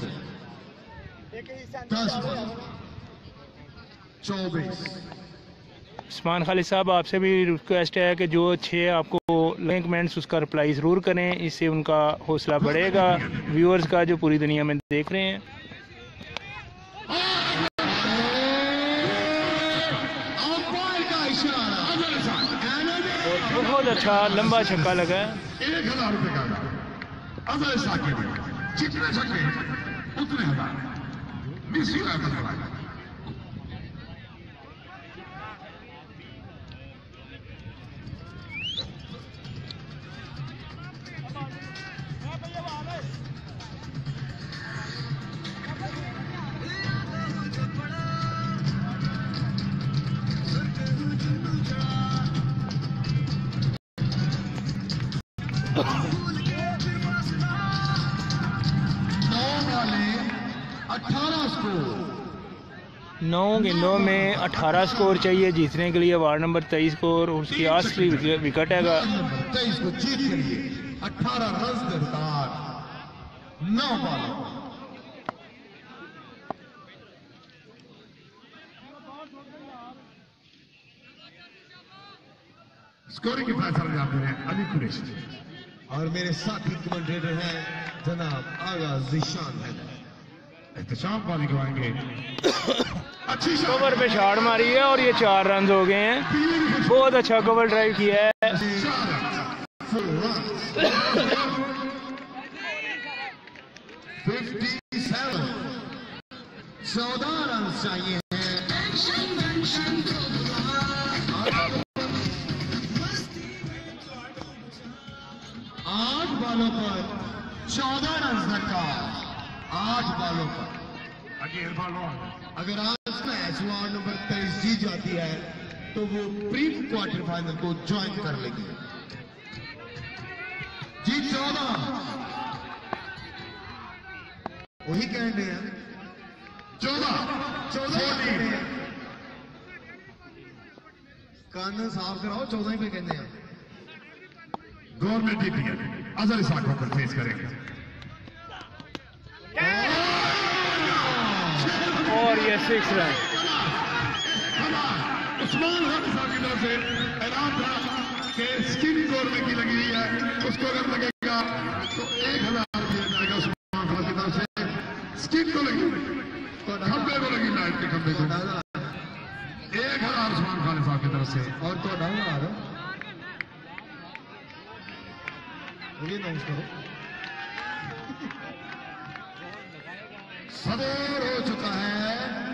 24। उस्मान खालिद साहब, आपसे भी रिक्वेस्ट है कि जो अच्छे आपको लगे कमेंट्स उसका रिप्लाई ज़रूर करें, इससे उनका हौसला बढ़ेगा व्यूअर्स का जो पूरी दुनिया में देख रहे हैं। और बहुत अच्छा लंबा छक्का लगा है। 1000 रुपए का अजहर साकिब जितने छक्के उतने हजार मिस हुआ है मतलब नौ गेंदों में 18 स्कोर चाहिए जीतने के लिए वार्ड नंबर 23 को, और उसकी आखिरी विकेट है 23 को जीत के लिए 18 रन दरकार 9 बॉलों पर। स्कोरिंग के फैसला जाते हैं अली कुरैशी और मेरे साथी कमेंटेटर हैं जनाब आगा जिशान है। एहतशाम वाली गवाएंगे अच्छी कवर पे शॉट मारी है और ये 4 रन हो गए हैं। बहुत अच्छा कवर ड्राइव किया है। 14 रन चाहिए हैं। 8 बॉलों पर 14 रन दरकार 8 बॉलों पर। अगर आज मैच वार्ड नंबर 23 जीत जाती है तो वो प्री क्वार्टर फाइनल को ज्वाइन कर लेगी। जी 14 वही कह रहे हैं 14 कान साफ कराओ 14 ही पे कहते हैं। गवर्नमेंट डीपीएल अजहर साकिब को फेस करेंगे और ये 6 रन। उस्मान खान साहब की तरफ से ऐलान था कि स्किन गवर्नमेंट की लगी हुई है, उसको अगर लगेगा तो 1000 दिया जाएगा उस्मान खान की तरफ से। स्किन को लगी, खंबे को लगी, लाइट के खंबे को 1000 उस्मान खान साहब की तरफ से। और तो डाउन मुझे अनाउंस करो। स्कोर हो चुका है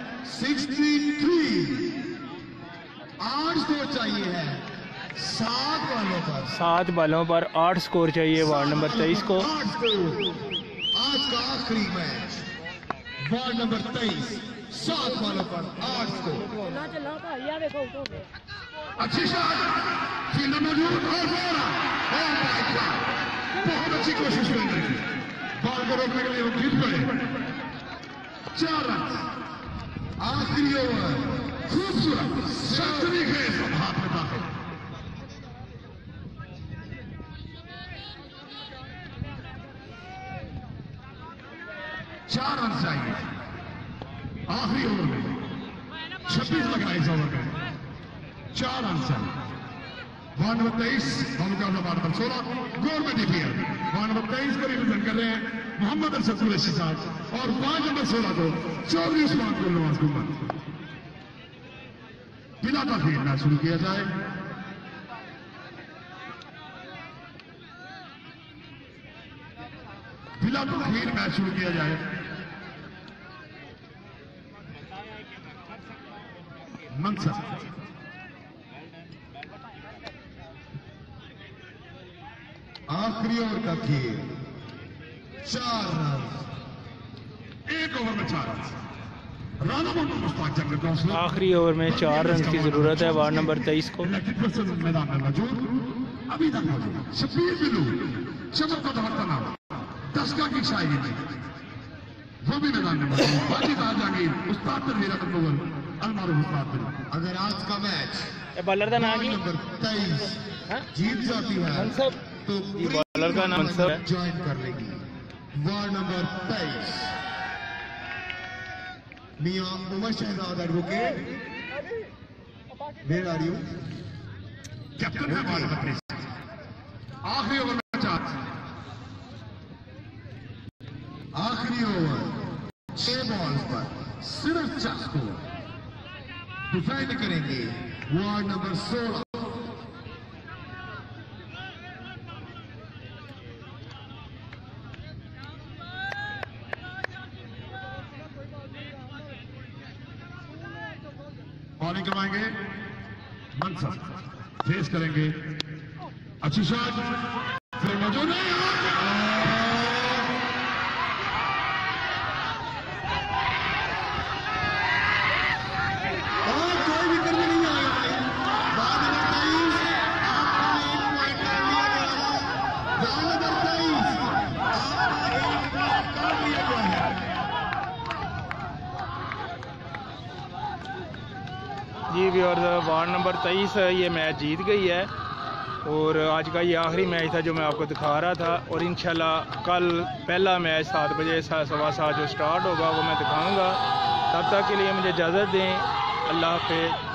63। 8 स्कोर चाहिए है 7 बॉलों पर। 7 बॉलों पर 8 स्कोर चाहिए वार्ड नंबर 23 को। 8 स्कोर। आज का आखिरी मैच वार्ड नंबर 23 7 बॉलों पर 8 स्कोर। अच्छी शॉट, फील्डर मौजूद और बहुत अच्छी कोशिश हुई है बॉल को रोकने के लिए। वो जीत गए 4 रन। आखिरी ओवर खूबसूरत सेंचुरी के हाथ में दाखिल। चार रन चाहिए आखिरी ओवर में। 26 लग रहा है इस ओवर में। 4 रन चाहिए। वार्ड नंबर 23 मुकाबला वार्ड नंबर 16 गवर्नमेंट डीपीएल। वार्ड नंबर 23 को रिप्रेजेंट कर रहे हैं मोहम्मद अरशद कुरैशी साहब और वार्ड नंबर 16 को चौधरी उस्मान को नवाज गुम्बद। बिला ताखीर मैच शुरू किया जाए। बिला ताखीर मैच शुरू किया जाए। मनसब आखिरी ओवर का खेल 4 रन। 1 ओवर में 4 रन। राना मोहम्मद मुश्ताक जंग कौंसलर आखिरी ओवर में 4 रन की जरूरत है वार्ड नंबर 23 को। इलेक्टेड पर्सन मैदान में मौजूद अभी तक मौजूद। शबीर बिलू चमक का दौड़ता नाम दस्का की शायरी में वो भी मैदान में मौजूद। बाकी जागीर उस्ताद तनवीर अहमद मुगल अलमारूफ उस्ताद बिलू। अगर आज का मैच बॉलर का नाम नंबर 23 जीत जाती है तो बॉलर का नाम ज्वाइन कर लेगी। वार्ड नंबर 23 मियां Umar Shahzad advocate where are you? Captain है वार्ड नंबर 23। आखिरी ओवर में 4। आखिरी ओवर 6 बॉल्स पर सिर्फ 4 स्कोर। डिफेंड करेंगे वार्ड नंबर 16। बॉलिंग करवाएंगे मनसब, फेस करेंगे, अच्छी शॉट, फिर मौजूद है और कोई विकेट में नहीं आया भाई। बाद नंबर 23 आपको 1 पॉइंट कर दिया गया है। बाद नंबर 23 आपको 1 पॉइंट कर दिया गया है। जी व्यूअर्स, वार्ड नंबर 23 ये मैच जीत गई है और आज का ये आखिरी मैच था जो मैं आपको दिखा रहा था। और इंशाल्लाह कल पहला मैच 7 बजे 7:15 जो स्टार्ट होगा वो मैं दिखाऊंगा। तब तक के लिए मुझे इजाज़त दें। अल्लाह हाफ़िज़।